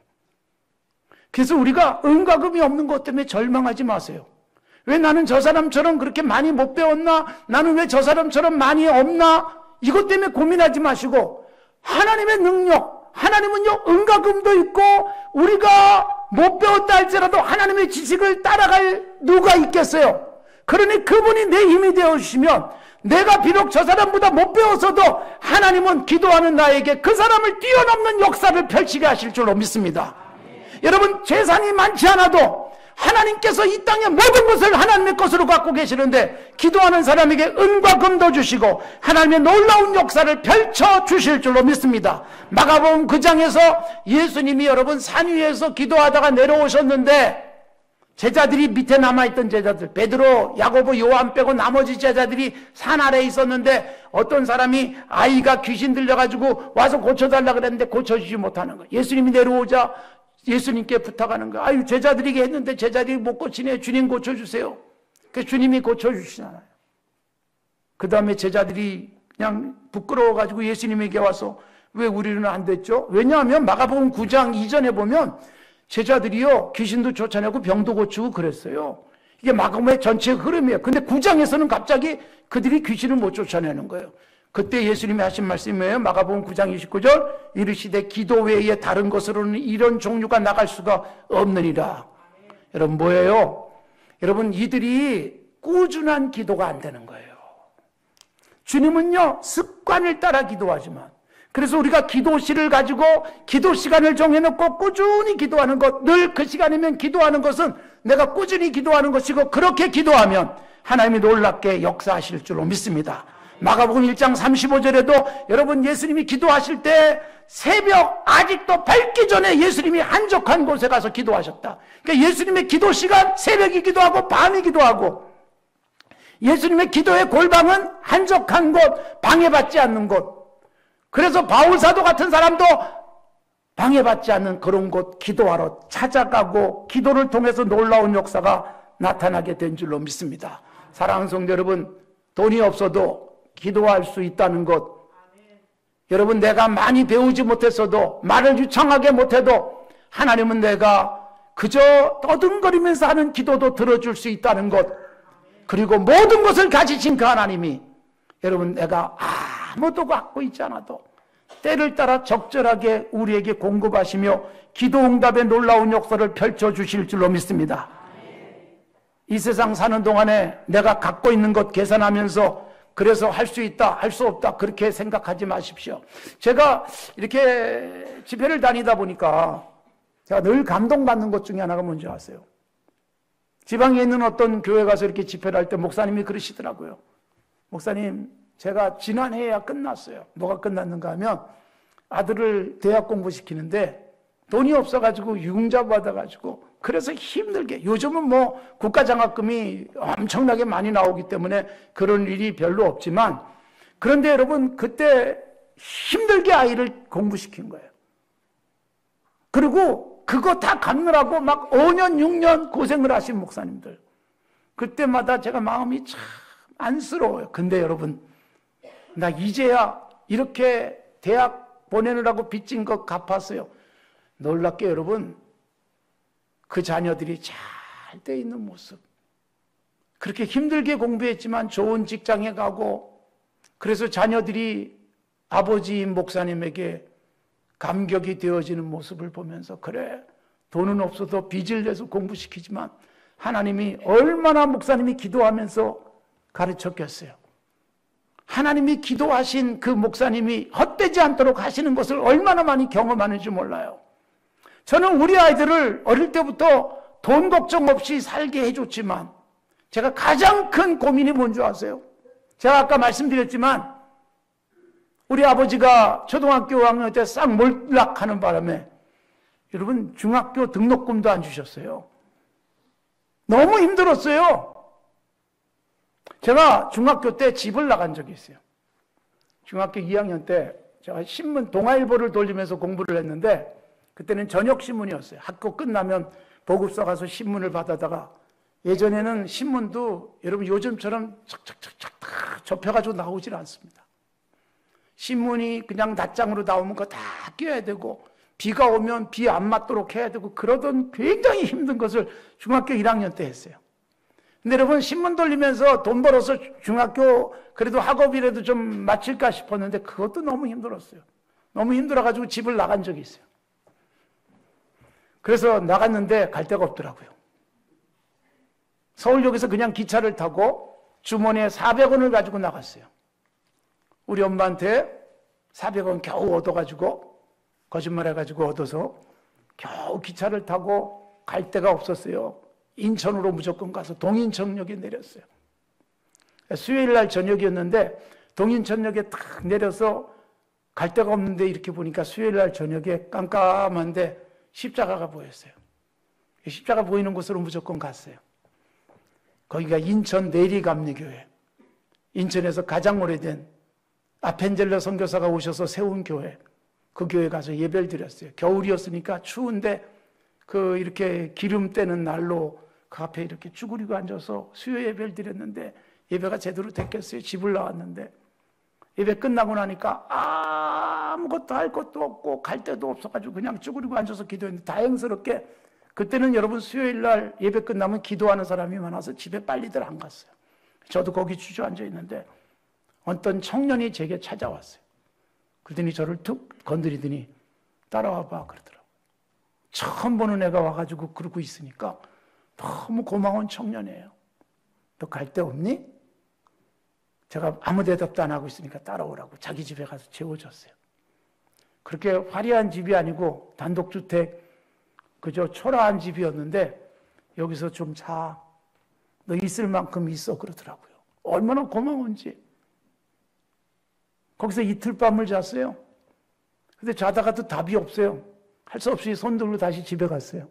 그래서 우리가 은과 금이 없는 것 때문에 절망하지 마세요. 왜 나는 저 사람처럼 그렇게 많이 못 배웠나? 나는 왜 저 사람처럼 많이 없나? 이것 때문에 고민하지 마시고, 하나님의 능력, 하나님은요, 은과 금도 있고, 우리가 못 배웠다 할지라도 하나님의 지식을 따라갈 누가 있겠어요? 그러니 그분이 내 힘이 되어주시면, 내가 비록 저 사람보다 못 배웠어도 하나님은 기도하는 나에게 그 사람을 뛰어넘는 역사를 펼치게 하실 줄로 믿습니다. 여러분, 재산이 많지 않아도 하나님께서 이 땅의 모든 것을 하나님의 것으로 갖고 계시는데, 기도하는 사람에게 은과 금도 주시고 하나님의 놀라운 역사를 펼쳐 주실 줄로 믿습니다. 마가복음 9장에서 예수님이 여러분 산 위에서 기도하다가 내려오셨는데, 제자들이 밑에 남아있던 제자들, 베드로, 야고보, 요한 빼고 나머지 제자들이 산 아래에 있었는데, 어떤 사람이 아이가 귀신 들려가지고 와서 고쳐달라 그랬는데 고쳐주지 못하는 거예요. 예수님이 내려오자 예수님께 부탁하는 거예요. 아유, 제자들에게 했는데 제자들이 못 고치네. 주님 고쳐주세요. 그래서 주님이 고쳐주시잖아요. 그 다음에 제자들이 그냥 부끄러워가지고 예수님에게 와서, 왜 우리는 안 됐죠? 왜냐하면 마가복음 9장 이전에 보면 제자들이요, 귀신도 쫓아내고 병도 고치고 그랬어요. 이게 마가복음의 전체 흐름이에요. 근데 9장에서는 갑자기 그들이 귀신을 못 쫓아내는 거예요. 그때 예수님이 하신 말씀이 뭐예요? 마가복음 9장 29절, 이르시되 기도 외에 다른 것으로는 이런 종류가 나갈 수가 없느니라. 여러분, 뭐예요? 여러분, 이들이 꾸준한 기도가 안 되는 거예요. 주님은요, 습관을 따라 기도하지만, 그래서 우리가 기도실을 가지고 기도 시간을 정해놓고 꾸준히 기도하는 것, 늘 그 시간이면 기도하는 것은 내가 꾸준히 기도하는 것이고, 그렇게 기도하면 하나님이 놀랍게 역사하실 줄로 믿습니다. 마가복음 1장 35절에도 여러분 예수님이 기도하실 때 새벽 아직도 밝기 전에 예수님이 한적한 곳에 가서 기도하셨다. 그러니까 예수님의 기도 시간 새벽이기도 하고 밤이기도 하고, 예수님의 기도의 골방은 한적한 곳, 방해받지 않는 곳. 그래서 바울사도 같은 사람도 방해받지 않는 그런 곳 기도하러 찾아가고 기도를 통해서 놀라운 역사가 나타나게 된 줄로 믿습니다. 사랑하는 성도 여러분, 돈이 없어도 기도할 수 있다는 것, 여러분 내가 많이 배우지 못했어도, 말을 유창하게 못해도 하나님은 내가 그저 떠듬거리면서 하는 기도도 들어줄 수 있다는 것, 그리고 모든 것을 가지신 그 하나님이 여러분 내가 아무것도 갖고 있지 않아도 때를 따라 적절하게 우리에게 공급하시며 기도 응답의 놀라운 역사를 펼쳐주실 줄로 믿습니다. 이 세상 사는 동안에 내가 갖고 있는 것 계산하면서 그래서 할 수 있다, 할 수 없다 그렇게 생각하지 마십시오. 제가 이렇게 집회를 다니다 보니까 제가 늘 감동받는 것 중에 하나가 뭔지 아세요? 지방에 있는 어떤 교회 가서 이렇게 집회를 할 때 목사님이 그러시더라고요. 목사님, 제가 지난해야 끝났어요. 뭐가 끝났는가 하면 아들을 대학 공부시키는데 돈이 없어가지고 융자 받아가지고 그래서 힘들게, 요즘은 뭐 국가장학금이 엄청나게 많이 나오기 때문에 그런 일이 별로 없지만, 그런데 여러분 그때 힘들게 아이를 공부시킨 거예요. 그리고 그거 다 갚느라고 막 5년 6년 고생을 하신 목사님들, 그때마다 제가 마음이 참 안쓰러워요. 근데 여러분, 나 이제야 이렇게 대학 보내느라고 빚진 거 갚았어요. 놀랍게 여러분, 그 자녀들이 잘 돼 있는 모습, 그렇게 힘들게 공부했지만 좋은 직장에 가고, 그래서 자녀들이 아버지인 목사님에게 감격이 되어지는 모습을 보면서, 그래 돈은 없어도 빚을 내서 공부시키지만 하나님이 얼마나 목사님이 기도하면서 가르쳤겠어요. 하나님이 기도하신 그 목사님이 헛되지 않도록 하시는 것을 얼마나 많이 경험하는지 몰라요. 저는 우리 아이들을 어릴 때부터 돈 걱정 없이 살게 해줬지만 제가 가장 큰 고민이 뭔지 아세요? 제가 아까 말씀드렸지만 우리 아버지가 초등학교 5학년 때 싹 몰락하는 바람에 여러분 중학교 등록금도 안 주셨어요. 너무 힘들었어요. 제가 중학교 때 집을 나간 적이 있어요. 중학교 2학년 때 제가 신문 동아일보를 돌리면서 공부를 했는데, 그때는 저녁신문이었어요. 학교 끝나면 보급소 가서 신문을 받아다가, 예전에는 신문도 여러분 요즘처럼 착착착착 다 접혀가지고 나오질 않습니다. 신문이 그냥 낱장으로 나오면 그거 다 끼워야 되고, 비가 오면 비 안 맞도록 해야 되고, 그러던 굉장히 힘든 것을 중학교 1학년 때 했어요. 근데 여러분 신문 돌리면서 돈 벌어서 중학교 그래도 학업이라도 좀 마칠까 싶었는데 그것도 너무 힘들었어요. 너무 힘들어가지고 집을 나간 적이 있어요. 그래서 나갔는데 갈 데가 없더라고요. 서울역에서 그냥 기차를 타고 주머니에 400원을 가지고 나갔어요. 우리 엄마한테 400원 겨우 얻어가지고, 거짓말해가지고 얻어서 겨우 기차를 타고 갈 데가 없었어요. 인천으로 무조건 가서 동인천역에 내렸어요. 수요일 날 저녁이었는데 동인천역에 탁 내려서 갈 데가 없는데 이렇게 보니까 수요일 날 저녁에 깜깜한데 십자가가 보였어요. 십자가 보이는 곳으로 무조건 갔어요. 거기가 인천 내리감리교회, 인천에서 가장 오래된 아펜젤러 선교사가 오셔서 세운 교회, 그 교회 가서 예배를 드렸어요. 겨울이었으니까 추운데 그 이렇게 기름 떼는 날로 그 앞에 이렇게 쭈그리고 앉아서 수요 예배를 드렸는데 예배가 제대로 됐겠어요. 집을 나왔는데 예배 끝나고 나니까 아무것도 할 것도 없고 갈 데도 없어가지고 그냥 쭈그리고 앉아서 기도했는데, 다행스럽게 그때는 여러분 수요일 날 예배 끝나면 기도하는 사람이 많아서 집에 빨리들 안 갔어요. 저도 거기 주저앉아 있는데 어떤 청년이 제게 찾아왔어요. 그러더니 저를 툭 건드리더니 따라와봐 그러더라고요. 처음 보는 애가 와가지고 그러고 있으니까 너무 고마운 청년이에요. 너 갈 데 없니? 제가 아무 대답도 안 하고 있으니까 따라오라고 자기 집에 가서 재워줬어요. 그렇게 화려한 집이 아니고 단독주택 그저 초라한 집이었는데, 여기서 좀 자, 너 있을 만큼 있어 그러더라고요. 얼마나 고마운지. 거기서 이틀 밤을 잤어요. 근데 자다가도 답이 없어요. 할 수 없이 손 들고 다시 집에 갔어요.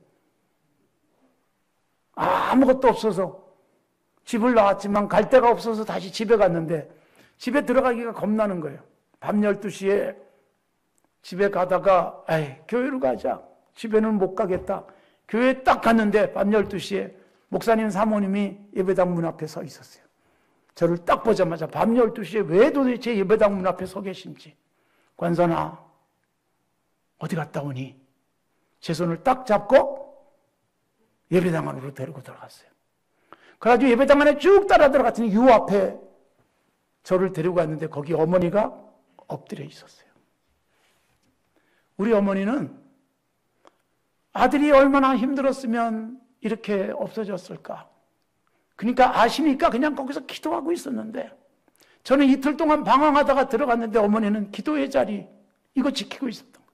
아무것도 없어서 집을 나왔지만 갈 데가 없어서 다시 집에 갔는데 집에 들어가기가 겁나는 거예요. 밤 12시에 집에 가다가 교회로 가자. 집에는 못 가겠다. 교회에 딱 갔는데 밤 12시에 목사님 사모님이 예배당 문 앞에 서 있었어요. 저를 딱 보자마자 밤 12시에 왜 도대체 예배당 문 앞에 서 계신지. 관선아, 어디 갔다 오니? 제 손을 딱 잡고 예배당 안으로 데리고 들어갔어요. 그래가지고 예배당 안에 쭉 따라 들어갔더니 유 앞에 저를 데리고 갔는데 거기 어머니가 엎드려 있었어요. 우리 어머니는 아들이 얼마나 힘들었으면 이렇게 없어졌을까. 그러니까 아시니까 그냥 거기서 기도하고 있었는데 저는 이틀 동안 방황하다가 들어갔는데 어머니는 기도의 자리 이거 지키고 있었던 거예요.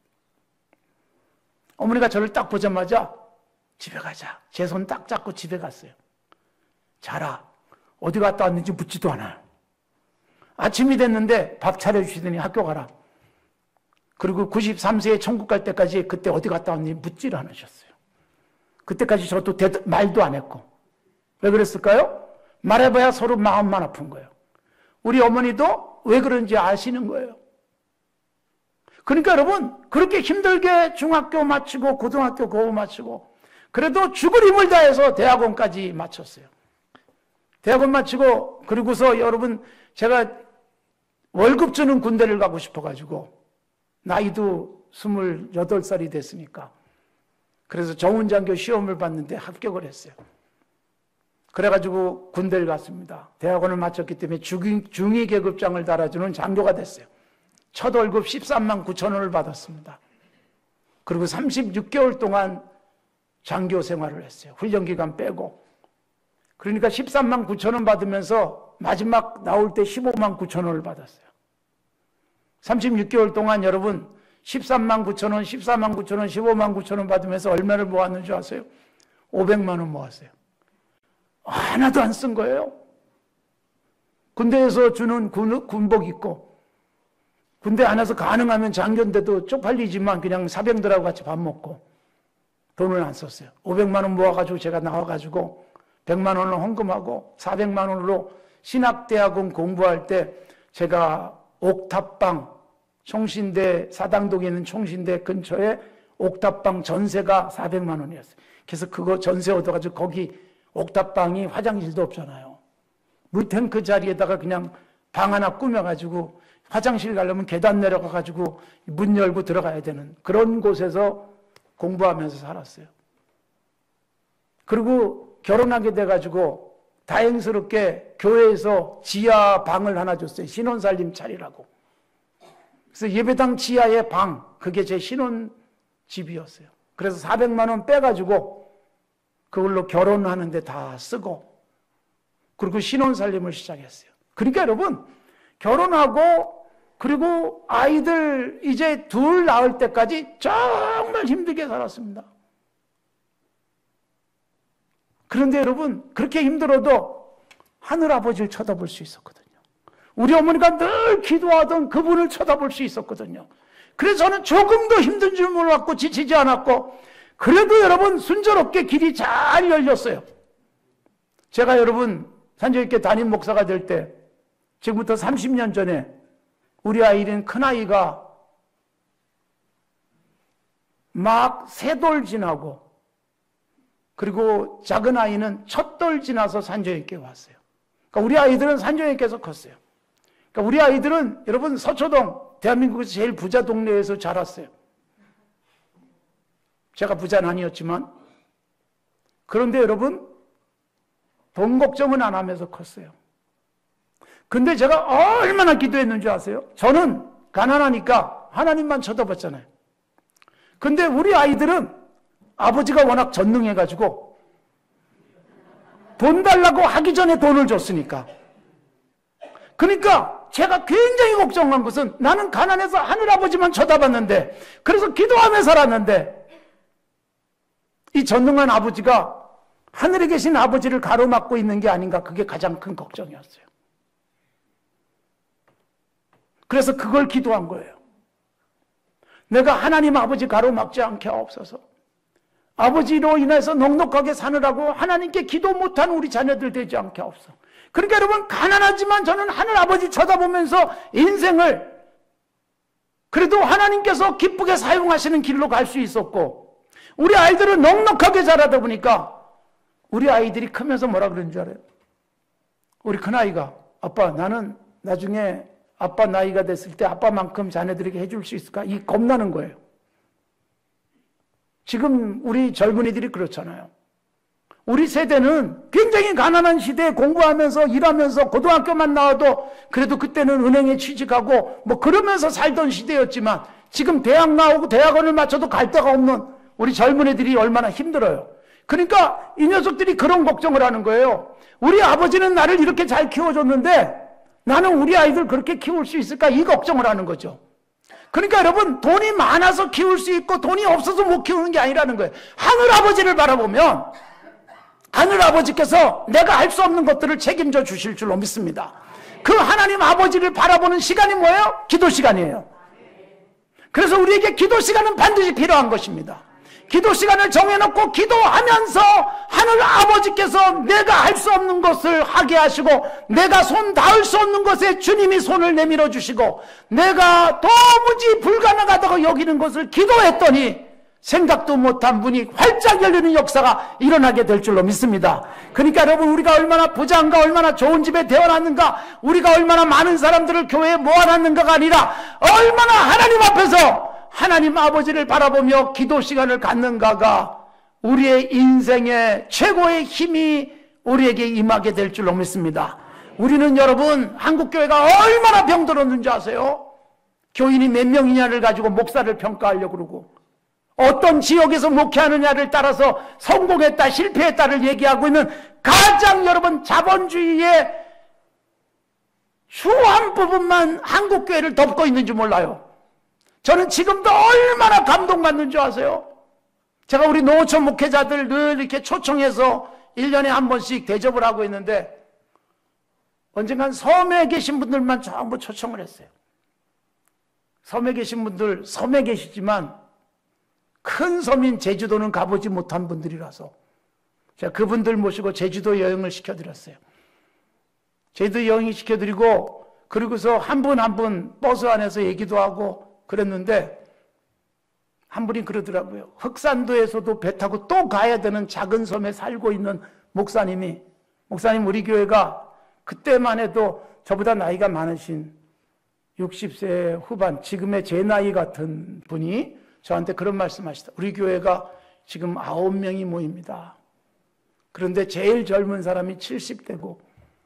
어머니가 저를 딱 보자마자 집에 가자. 제 손 딱 잡고 집에 갔어요. 자라. 어디 갔다 왔는지 묻지도 않아요. 아침이 됐는데 밥 차려주시더니 학교 가라. 그리고 93세에 천국 갈 때까지 그때 어디 갔다 왔는지 묻지를 않으셨어요. 그때까지 저도 말도 안 했고. 왜 그랬을까요? 말해봐야 서로 마음만 아픈 거예요. 우리 어머니도 왜 그런지 아시는 거예요. 그러니까 여러분 그렇게 힘들게 중학교 마치고 고등학교 고우 마치고 그래도 죽을 힘을 다해서 대학원까지 마쳤어요. 대학원 마치고 그리고서 여러분 제가 월급 주는 군대를 가고 싶어가지고 나이도 28살이 됐으니까 그래서 정훈장교 시험을 봤는데 합격을 했어요. 그래가지고 군대를 갔습니다. 대학원을 마쳤기 때문에 중위 계급장을 달아주는 장교가 됐어요. 첫 월급 13만 9천 원을 받았습니다. 그리고 36개월 동안 장교 생활을 했어요. 훈련기간 빼고. 그러니까 13만 9천 원 받으면서 마지막 나올 때 15만 9천 원을 받았어요. 36개월 동안 여러분 13만 9천 원, 14만 9천 원, 15만 9천 원 받으면서 얼마를 모았는 줄 아세요? 500만 원 모았어요. 하나도 안 쓴 거예요. 군대에서 주는 군복 입고 군대 안에서 가능하면 장교인데도 쪽팔리지만 그냥 사병들하고 같이 밥 먹고 돈을 안 썼어요. 500만 원 모아가지고 제가 나와가지고 100만 원을 헌금하고 400만 원으로 신학대학원 공부할 때 제가 옥탑방 총신대 사당동에 있는 총신대 근처에 옥탑방 전세가 400만 원이었어요. 그래서 그거 전세 얻어가지고 거기 옥탑방이 화장실도 없잖아요. 물탱크 자리에다가 그냥 방 하나 꾸며가지고 화장실 가려면 계단 내려가가지고 문 열고 들어가야 되는 그런 곳에서 공부하면서 살았어요. 그리고 결혼하게 돼가지고 다행스럽게 교회에서 지하 방을 하나 줬어요. 신혼살림 차리라고. 그래서 예배당 지하의 방, 그게 제 신혼집이었어요. 그래서 400만 원 빼가지고 그걸로 결혼하는데 다 쓰고 그리고 신혼살림을 시작했어요. 그러니까 여러분 결혼하고 그리고 아이들 이제 둘 낳을 때까지 정말 힘들게 살았습니다. 그런데 여러분 그렇게 힘들어도 하늘아버지를 쳐다볼 수 있었거든요. 우리 어머니가 늘 기도하던 그분을 쳐다볼 수 있었거든요. 그래서 저는 조금도 힘든 줄 몰랐고 지치지 않았고 그래도 여러분 순조롭게 길이 잘 열렸어요. 제가 여러분 산조교회 담임 목사가 될 때 지금부터 30년 전에 우리 아이는 큰아이가 막 세 돌 지나고 그리고 작은 아이는 첫 돌 지나서 산조교회에 왔어요. 그러니까 우리 아이들은 산조교회에서 컸어요. 그러니까 우리 아이들은 여러분 서초동 대한민국에서 제일 부자 동네에서 자랐어요. 제가 부자는 아니었지만 그런데 여러분 돈 걱정은 안 하면서 컸어요. 근데 제가 얼마나 기도했는지 아세요? 저는 가난하니까 하나님만 쳐다봤잖아요. 근데 우리 아이들은 아버지가 워낙 전능해가지고 돈 달라고 하기 전에 돈을 줬으니까. 그러니까 제가 굉장히 걱정한 것은 나는 가난해서 하늘아버지만 쳐다봤는데 그래서 기도하며 살았는데 이 전능한 아버지가 하늘에 계신 아버지를 가로막고 있는 게 아닌가 그게 가장 큰 걱정이었어요. 그래서 그걸 기도한 거예요. 내가 하나님 아버지 가로막지 않게 하옵소서. 아버지로 인해서 넉넉하게 사느라고 하나님께 기도 못한 우리 자녀들 되지 않게 하옵소서. 그러니까 여러분, 가난하지만 저는 하늘 아버지 쳐다보면서 인생을 그래도 하나님께서 기쁘게 사용하시는 길로 갈 수 있었고, 우리 아이들은 넉넉하게 자라다 보니까 우리 아이들이 크면서 뭐라 그러는 줄 알아요? 우리 큰아이가, 아빠, 나는 나중에 아빠 나이가 됐을 때 아빠만큼 자네들에게 해줄 수 있을까? 이 겁나는 거예요. 지금 우리 젊은이들이 그렇잖아요. 우리 세대는 굉장히 가난한 시대에 공부하면서 일하면서 고등학교만 나와도 그래도 그때는 은행에 취직하고 뭐 그러면서 살던 시대였지만, 지금 대학 나오고 대학원을 마쳐도 갈 데가 없는 우리 젊은이들이 얼마나 힘들어요. 그러니까 이 녀석들이 그런 걱정을 하는 거예요. 우리 아버지는 나를 이렇게 잘 키워줬는데 나는 우리 아이들 그렇게 키울 수 있을까? 이 걱정을 하는 거죠. 그러니까 여러분, 돈이 많아서 키울 수 있고 돈이 없어서 못 키우는 게 아니라는 거예요. 하늘 아버지를 바라보면 하늘 아버지께서 내가 할 수 없는 것들을 책임져 주실 줄로 믿습니다. 그 하나님 아버지를 바라보는 시간이 뭐예요? 기도 시간이에요. 그래서 우리에게 기도 시간은 반드시 필요한 것입니다. 기도 시간을 정해놓고 기도하면서 하늘 아버지께서 내가 할 수 없는 것을 하게 하시고, 내가 손 닿을 수 없는 것에 주님이 손을 내밀어 주시고, 내가 도무지 불가능하다고 여기는 것을 기도했더니 생각도 못한 문이 활짝 열리는 역사가 일어나게 될 줄로 믿습니다. 그러니까 여러분, 우리가 얼마나 부자인가, 얼마나 좋은 집에 태어났는가, 우리가 얼마나 많은 사람들을 교회에 모아놨는가가 아니라 얼마나 하나님 앞에서 하나님 아버지를 바라보며 기도 시간을 갖는가가 우리의 인생의 최고의 힘이 우리에게 임하게 될 줄로 믿습니다. 우리는 여러분, 한국교회가 얼마나 병들었는지 아세요? 교인이 몇 명이냐를 가지고 목사를 평가하려고 그러고, 어떤 지역에서 목회하느냐를 따라서 성공했다 실패했다를 얘기하고 있는 가장 여러분 자본주의의 슈한 부분만 한국교회를 덮고 있는지 몰라요. 저는 지금도 얼마나 감동받는 줄 아세요? 제가 우리 농어촌 목회자들 늘 이렇게 초청해서 1년에 한 번씩 대접을 하고 있는데, 언젠간 섬에 계신 분들만 전부 초청을 했어요. 섬에 계신 분들, 섬에 계시지만 큰 섬인 제주도는 가보지 못한 분들이라서 제가 그분들 모시고 제주도 여행을 시켜드렸어요. 제주도 여행 시켜드리고, 그리고서 한 분 한 분 버스 안에서 얘기도 하고 그랬는데, 한 분이 그러더라고요. 흑산도에서도 배 타고 또 가야 되는 작은 섬에 살고 있는 목사님이, 목사님, 우리 교회가 그때만 해도 저보다 나이가 많으신 60세 후반, 지금의 제 나이 같은 분이 저한테 그런 말씀 하시다. 우리 교회가 지금 9명이 모입니다. 그런데 제일 젊은 사람이 70대고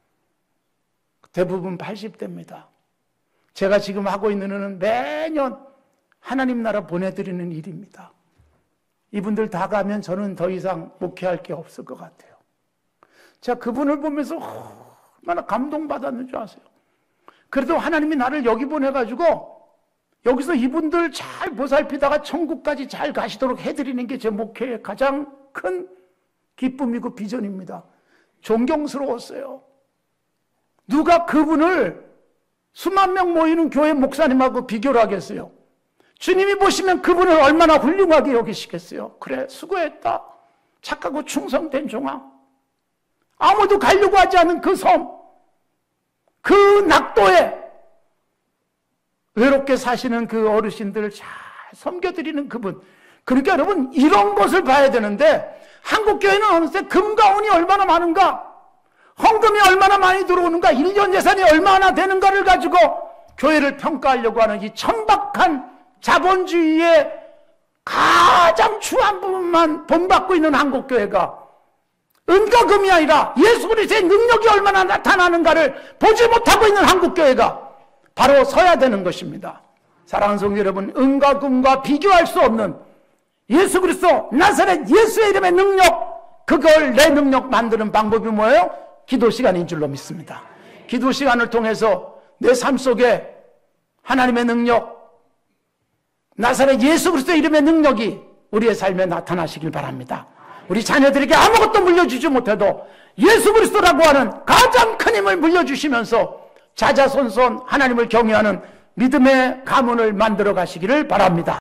대부분 80대입니다. 제가 지금 하고 있는 일은 매년 하나님 나라 보내드리는 일입니다. 이분들 다 가면 저는 더 이상 목회할 게 없을 것 같아요. 제가 그분을 보면서 얼마나 감동받았는 줄 아세요? 그래도 하나님이 나를 여기 보내가지고 여기서 이분들 잘 보살피다가 천국까지 잘 가시도록 해드리는 게 제 목회의 가장 큰 기쁨이고 비전입니다. 존경스러웠어요. 누가 그분을 수만 명 모이는 교회 목사님하고 비교를 하겠어요? 주님이 보시면 그분을 얼마나 훌륭하게 여기시겠어요? 그래, 수고했다. 착하고 충성된 종아. 아무도 가려고 하지 않은 그 섬, 그 낙도에 외롭게 사시는 그 어르신들을 잘 섬겨드리는 그분. 그러니까 여러분, 이런 것을 봐야 되는데, 한국교회는 어느새 금가운이 얼마나 많은가, 헌금이 얼마나 많이 들어오는가, 1년 예산이 얼마나 되는가를 가지고 교회를 평가하려고 하는 이 천박한 자본주의의 가장 추한 부분만 본받고 있는 한국교회가 은과 금이 아니라 예수 그리스도의 능력이 얼마나 나타나는가를 보지 못하고 있는 한국교회가 바로 서야 되는 것입니다. 사랑하는 성도 여러분, 은과 금과 비교할 수 없는 예수 그리스도 나사렛 예수의 이름의 능력, 그걸 내 능력 만드는 방법이 뭐예요? 기도 시간인 줄로 믿습니다. 기도 시간을 통해서 내 삶 속에 하나님의 능력, 나사렛 예수 그리스도의 이름의 능력이 우리의 삶에 나타나시길 바랍니다. 우리 자녀들에게 아무것도 물려주지 못해도 예수 그리스도라고 하는 가장 큰 힘을 물려주시면서 자자손손 하나님을 경외하는 믿음의 가문을 만들어 가시기를 바랍니다.